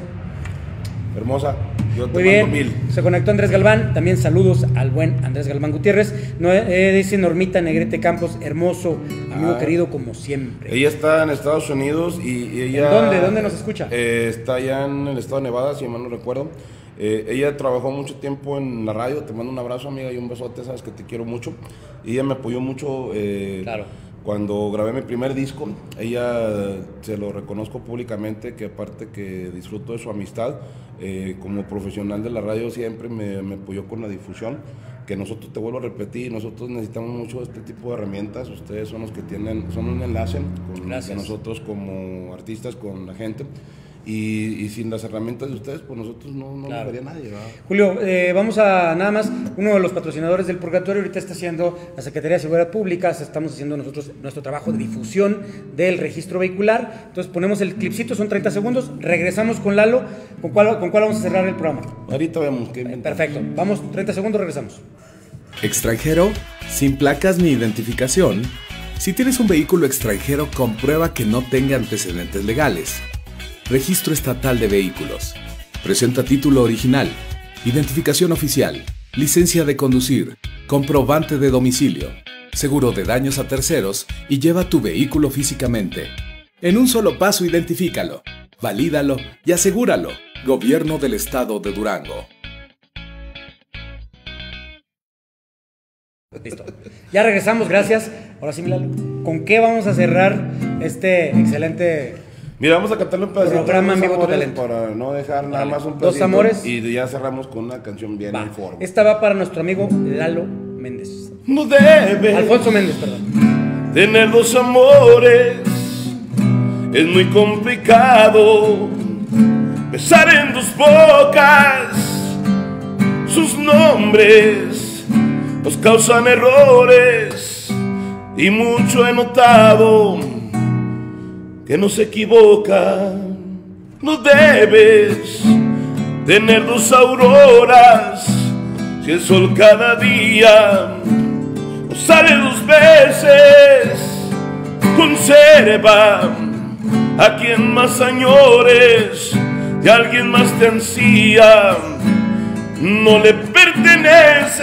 C: Hermosa. Yo te
B: Muy
C: mando
B: bien,
C: mil.
B: se conectó Andrés Galván, también saludos al buen Andrés Galván Gutiérrez. No, eh, dice Normita Negrete Campos, hermoso, amigo
C: Ah.
B: querido como siempre.
C: Ella está en Estados Unidos y, y ella...
B: ¿En dónde? ¿Dónde nos escucha?
C: Eh, está allá en el estado de Nevada, si mal no recuerdo. Eh, ella trabajó mucho tiempo en la radio. Te mando un abrazo, amiga, y un besote, sabes que te quiero mucho. Y ella me apoyó mucho eh,
B: Claro.
C: cuando grabé mi primer disco. Ella, se lo reconozco públicamente, que aparte que disfruto de su amistad, eh, como profesional de la radio siempre me, me apoyó con la difusión. Que nosotros, te vuelvo a repetir, nosotros necesitamos mucho este tipo de herramientas. Ustedes son los que tienen, son un enlace con
B: Gracias.
C: de nosotros como artistas, con la gente. Y, y sin las herramientas de ustedes, pues nosotros no, no
B: Claro.
C: nos vería nadie, ¿verdad?
B: Julio, eh, vamos a nada más, uno de los patrocinadores del Purgatorio ahorita está haciendo la Secretaría de Seguridad Pública, estamos haciendo nosotros nuestro trabajo de difusión del registro vehicular. Entonces ponemos el clipcito, son treinta segundos, regresamos con Lalo. ¿Con cuál, con cuál vamos a cerrar el programa?
C: Ahorita vemos qué inventamos.
B: Perfecto, vamos, treinta segundos, regresamos.
E: ¿Extranjero? ¿Sin placas ni identificación? Si tienes un vehículo extranjero, comprueba que no tenga antecedentes legales. Registro Estatal de Vehículos. Presenta título original, identificación oficial, licencia de conducir, comprobante de domicilio, seguro de daños a terceros y lleva tu vehículo físicamente. En un solo paso identifícalo, valídalo y asegúralo. Gobierno del Estado de Durango.
B: Listo. Ya regresamos, gracias. Ahora sí, Lalo, ¿con qué vamos a cerrar este excelente...
C: Mira, vamos a cantarle un pedacito.
B: Programa
C: de
B: en
C: Dos
B: Vivo Tu
C: Amores
B: Talento.
C: para no dejar nada
B: Dale.
C: más un
B: Dos
C: pedacito.
B: Amores.
C: Y ya cerramos con una canción bien
B: Va.
C: en forma.
B: Esta va para nuestro amigo Lalo Méndez.
C: No debe
B: Alfonso Méndez, perdón.
C: tener dos amores. Es muy complicado besar en dos bocas. Sus nombres nos causan errores y mucho he notado que no se equivoca. No debes tener dos auroras si el sol cada día no sale dos veces. Conserva a quien más añores y a alguien más te ansía. No le perteneces.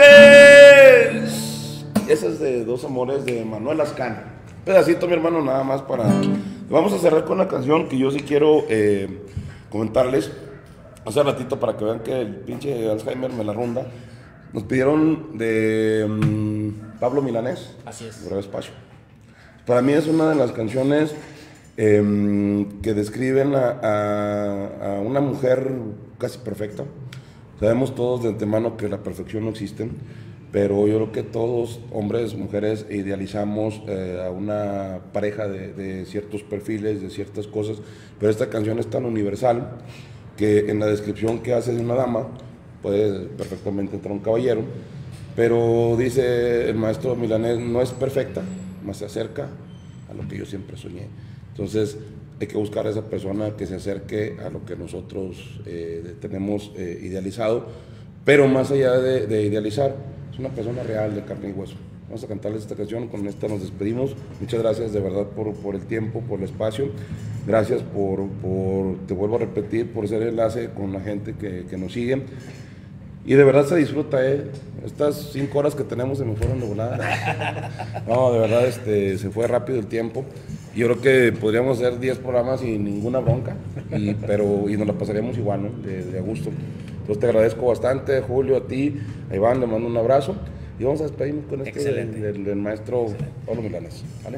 C: Esa es de Dos Amores de Manuel Ascana. Pedacito, mi hermano, nada más para... Vamos a cerrar con una canción que yo sí quiero eh, comentarles. Hace ratito para que vean que el pinche Alzheimer me la ronda. Nos pidieron de um, Pablo Milanés.
B: Así es.
C: Breve Espacio. Para mí es una de las canciones eh, que describen a, a, a una mujer casi perfecta. Sabemos todos de antemano que la perfección no existe, pero yo creo que todos, hombres, mujeres, idealizamos eh, a una pareja de, de ciertos perfiles, de ciertas cosas, pero esta canción es tan universal que en la descripción que hace de una dama puede perfectamente entrar un caballero, pero dice el maestro Milanés, no es perfecta, más se acerca a lo que yo siempre soñé. Entonces hay que buscar a esa persona que se acerque a lo que nosotros eh, tenemos eh, idealizado, pero más allá de, de idealizar, es una persona real de carne y hueso. Vamos a cantarles esta canción, con esta nos despedimos. Muchas gracias de verdad por, por el tiempo, por el espacio. Gracias por, por, te vuelvo a repetir, por ser enlace con la gente que, que nos sigue. Y de verdad se disfruta, ¿eh? Estas cinco horas que tenemos se me fueron de volada. No, de verdad este, se fue rápido el tiempo. Yo creo que podríamos hacer diez programas sin ninguna bronca, y, pero, y nos la pasaríamos igual, ¿no? De, de a gusto. Entonces te agradezco bastante, Julio, a ti, a Iván, le mando un abrazo. Y vamos a despedirnos con este del, del, del maestro Pablo Milanés, ¿vale?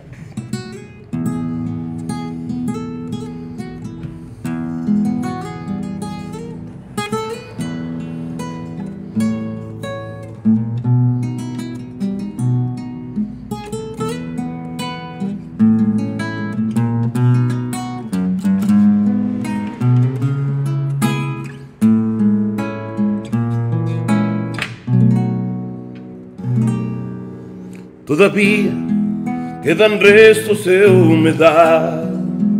F: Todavía quedan restos de humedad,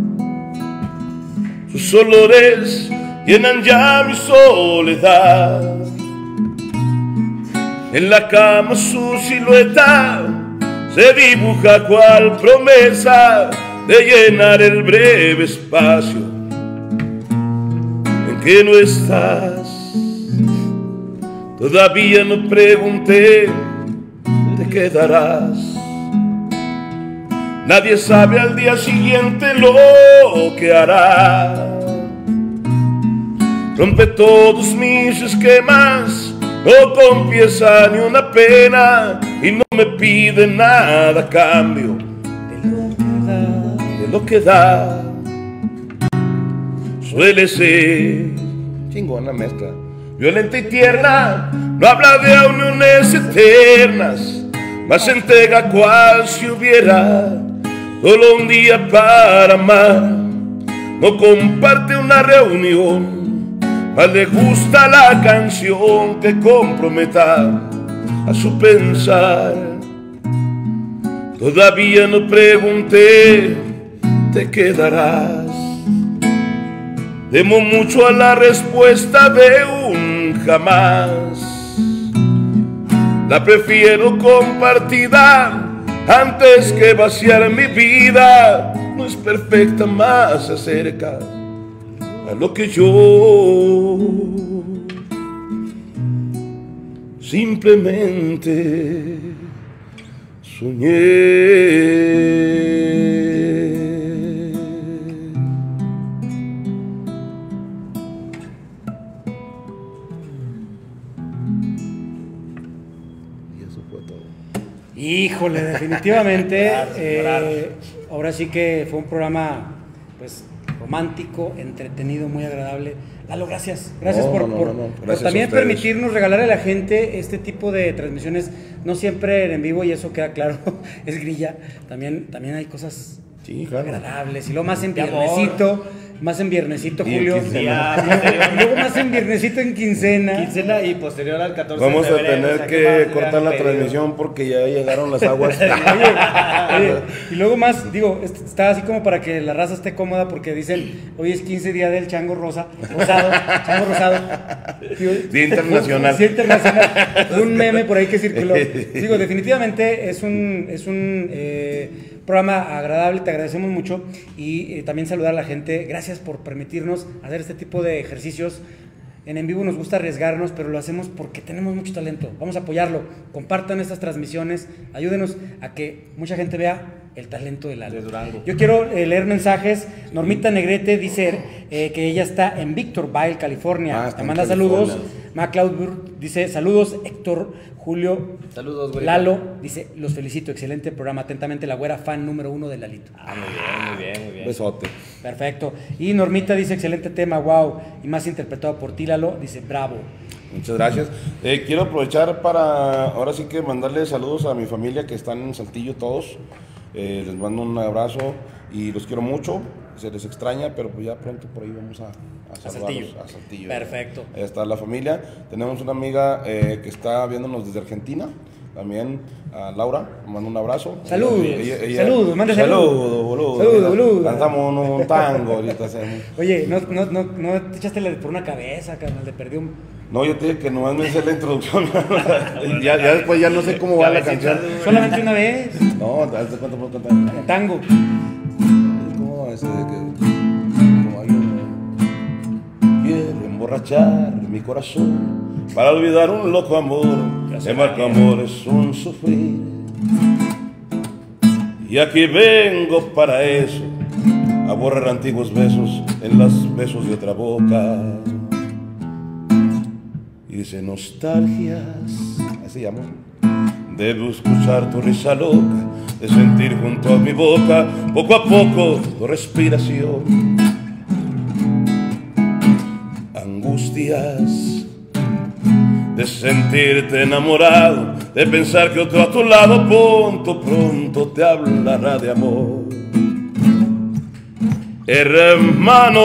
F: sus olores llenan ya mi soledad. En la cama su silueta se dibuja cual promesa de llenar el breve espacio en que no estás. Todavía no pregunté, te quedarás. Nadie sabe al día siguiente lo que hará. Rompe todos mis esquemas, no confiesa ni una pena y no me pide nada a cambio de lo que da, de lo que da. Suele ser
C: Chingona mezcla.
F: violenta y tierna, no habla de uniones eternas, mas se entrega cual si hubiera solo un día para amar. No comparte una reunión, mas le gusta la canción que comprometa a su pensar. Todavía no pregunté, te quedarás. Temo mucho a la respuesta de un jamás. La prefiero compartida antes que vaciar mi vida. No es perfecta, más se acerca a lo que yo simplemente soñé.
B: Híjole, definitivamente, eh, ahora sí que fue un programa, pues, romántico, entretenido, muy agradable. Lalo, gracias, gracias
C: No,
B: por,
C: no, no,
B: por,
C: no, no.
B: por
C: Gracias
B: también
C: a ustedes.
B: permitirnos regalar a la gente este tipo de transmisiones, no siempre en vivo, y eso queda claro, es grilla, también, también hay cosas
C: Sí, claro.
B: agradables, y luego más en
D: De amor.
B: viernesito, más en viernesito,
C: Y en
B: Julio,
C: quincena.
B: y luego más en viernesito en quincena.
D: Quincena y posterior al catorce
C: Vamos
D: de
C: a
D: febrero.
C: tener
D: o sea,
C: que
D: ¿qué más
C: cortar
D: le
C: la
D: han pedido?
C: transmisión porque ya llegaron las aguas.
B: Oye, oye, y luego más, digo, est- está así como para que la raza esté cómoda porque dicen, hoy es quince día del chango rosa, rosado, chango rosado. Digo,
C: Día internacional.
B: Día internacional. Un meme por ahí que circuló. Digo, definitivamente es un, es un eh, programa agradable, te agradecemos mucho y eh, también saludar a la gente. Gracias por permitirnos hacer este tipo de ejercicios. En En Vivo nos gusta arriesgarnos, pero lo hacemos porque tenemos mucho talento. Vamos a apoyarlo. Compartan estas transmisiones. Ayúdenos a que mucha gente vea el talento de Lalo.
D: De Durango.
B: Yo quiero eh, leer mensajes. Normita Negrete dice eh, que ella está en Victorville, California.
C: Ah, está
B: Te
C: en
B: manda
C: California.
B: saludos. MacLeod Burt dice saludos. Héctor, Julio,
D: Saludos, güey.
B: Lalo dice los felicito. Excelente programa. Atentamente la güera, fan número uno de Lalito.
D: Ah, muy bien, muy bien, muy bien.
C: Besote.
B: Perfecto. Y Normita dice excelente tema, wow. Y más interpretado por ti, Lalo. Dice bravo.
C: Muchas gracias. Eh, quiero aprovechar para ahora sí que mandarle saludos a mi familia que están en Saltillo todos. Eh, les mando un abrazo y los quiero mucho. Se les extraña, pero pues ya pronto por ahí vamos a, a saludarlos a Saltillo.
B: Perfecto.
C: Ahí está la familia. Tenemos una amiga eh, que está viéndonos desde Argentina. También a Laura, mando un abrazo.
B: Saludos,
C: Ella- ella-
B: saludos, mande
C: saludos,
B: saludos.
C: boludo.
B: Saludos, boludo.
C: Cantamos un, un tango ahorita. hacemos.
B: Oye, ¿no, no, no, no te echaste la de por una cabeza, carnal? Le perdió un...
C: No, yo te dije que nomás me hice la introducción. ya, ya después ya no sé cómo va la canción.
B: Solamente una vez.
C: No, te das cuenta por cantar.
B: El tango.
C: ¿Cómo ese de que como hay uno quiere emborrachar mi corazón para olvidar un loco amor? El marco amor es un sufrir. Y aquí vengo para eso, a borrar antiguos besos en los besos de otra boca. Y dice nostalgias, así llamo. Debo escuchar tu risa loca, de sentir junto a mi boca, poco a poco, tu respiración. Angustias de sentirte enamorado, de pensar que otro a tu lado pronto, pronto te hablará de amor. Hermano,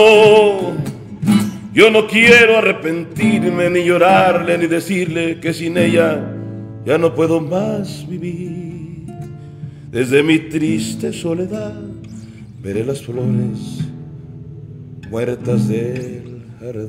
C: yo no quiero arrepentirme, ni llorarle, ni decirle que sin ella ya no puedo más vivir. Desde mi triste soledad veré las flores muertas del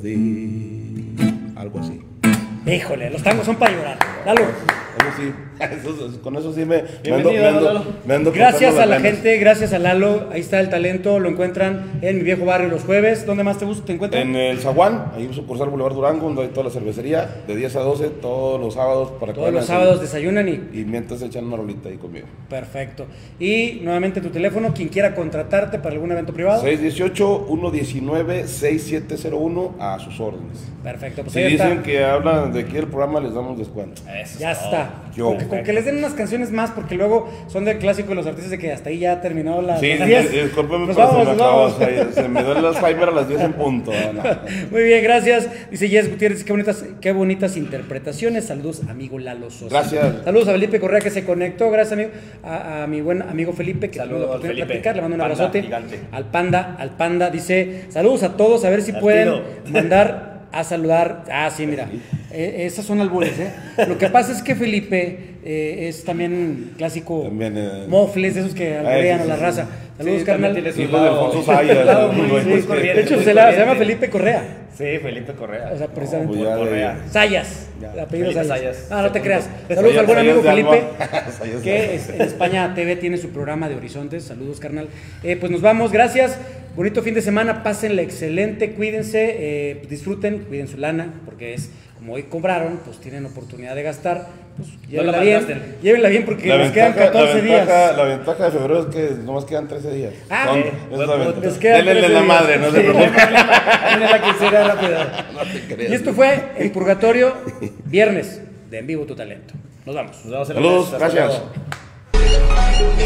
C: jardín. Algo así.
B: Híjole, los tangos son para llorar. Lalo.
C: Eso sí, eso- con eso sí me, me ando,
D: Bienvenido,
C: me ando-
D: Lalo.
C: me ando
B: Gracias
C: cortando
B: a la
C: las venas.
B: gente, gracias a Lalo. Ahí está el talento. Lo encuentran en mi viejo barrio los jueves. ¿Dónde más te gusta? ¿Te encuentran?
C: En el Zaguán, ahí en sucursal Boulevard Durango, donde hay toda la cervecería, de diez a doce, todos los sábados para que
B: Todos los
C: vayan a-
B: sábados desayunan y
C: Y mientras se echan una rolita ahí conmigo.
B: perfecto. Y nuevamente tu teléfono, quien quiera contratarte para algún evento privado.
C: seis uno ocho, uno uno nueve, seis siete cero uno a sus órdenes.
B: Perfecto, pues
C: Si
B: ahí
C: dicen
B: está.
C: que hablan de aquí el programa, les damos descuento.
D: Eso
B: Ya
D: es todo.
B: está.
C: Yo.
B: Con que, con que les den unas canciones más, porque luego son del clásico de los artistas de que hasta ahí ya ha terminado la.
C: Sí,
B: las
C: sí,
B: diez.
C: sí, discúlpeme,
B: Nos
C: pero
B: vamos,
C: se me
B: nos
C: acabó,
B: vamos.
C: se, se me duele las Fiber a las diez en punto. No.
B: Muy bien, gracias. Dice Jess Gutiérrez, qué bonitas, qué bonitas interpretaciones. Saludos, amigo Lalo Sosa.
C: Gracias.
B: Saludos a Felipe Correa que se conectó. Gracias, amigo. A, a mi buen amigo Felipe que tuvo
D: Saludos,
B: la oportunidad de
D: Felipe.
B: platicar. Le mando un
D: Panda
B: abrazote.
D: gigante.
B: Al panda, al panda. Dice, saludos a todos. A ver si
D: Al
B: pueden
D: tiro.
B: mandar a saludar. Ah, sí, mira. Eh, esas son albures, ¿eh? Lo que pasa es que Felipe eh, es también clásico
C: También, eh,
B: mofles, de esos que alburean
C: sí,
B: a la
C: sí,
B: raza. Saludos,
D: Sí,
B: carnal.
D: también tiene su
C: Hijo de
D: lado-
C: Alfonso Sayas,
D: lado
C: muy
D: muy-
C: bueno.
D: muy
C: De
D: corriente,
B: De hecho,
D: muy
B: se, la- se llama
D: corriente.
B: Felipe Correa.
D: Sí, Felipe Correa.
B: O sea, precisamente.
C: Pues ya de-
D: Correa.
B: Sayas, el apellido
D: Felipe
B: Sayas.
D: Sayas.
B: Ah, no te
D: Segundo.
B: creas.
C: Sayas-
B: Saludos al buen amigo
C: Sayas de
B: Felipe,
C: Alba. Sayas de
B: que
C: Alba.
B: es- en España T V tiene su programa de Horizontes. Saludos, carnal. Eh, pues nos vamos, gracias. Bonito fin de semana, pásenla excelente, cuídense, eh, disfruten, cuiden su lana, porque es como hoy cobraron, pues tienen oportunidad de gastar. Pues llévenla bien,
D: malgasten.
B: llévenla bien porque
C: La
B: les quedan
C: ventaja,
B: catorce
C: la, ventaja,
B: días.
C: la ventaja de febrero es que nomás quedan trece días.
B: Ah,
C: Son-
B: eh,
C: esa es la ventaja.
B: les quedan
C: Denle
B: trece
C: la
B: días.
C: madre, no se
B: Sí.
C: preocupen.
B: Tiene la quincena rápida.
C: No te creas.
B: Y esto fue El Purgatorio, viernes de En Vivo Tu Talento. Nos vamos.
D: Nos vemos en la
C: Saludos,
D: mesa. Hasta
C: gracias.
D: luego.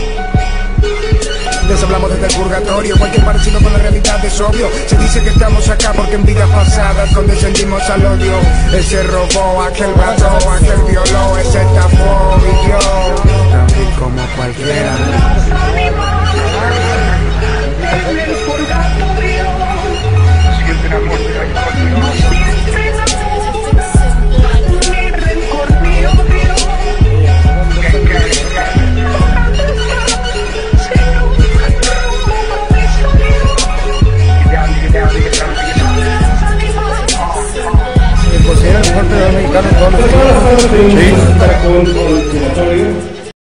A: Les hablamos desde el purgatorio, cualquier parecido con la realidad es obvio. Se dice que estamos acá porque en vidas pasadas condescendimos al odio. Ese robó, aquel mató, aquel violó, ese estafó y yo también como cualquiera.
G: ¿Se considera el mejor pedo mexicano de todos los tiempos? Sí.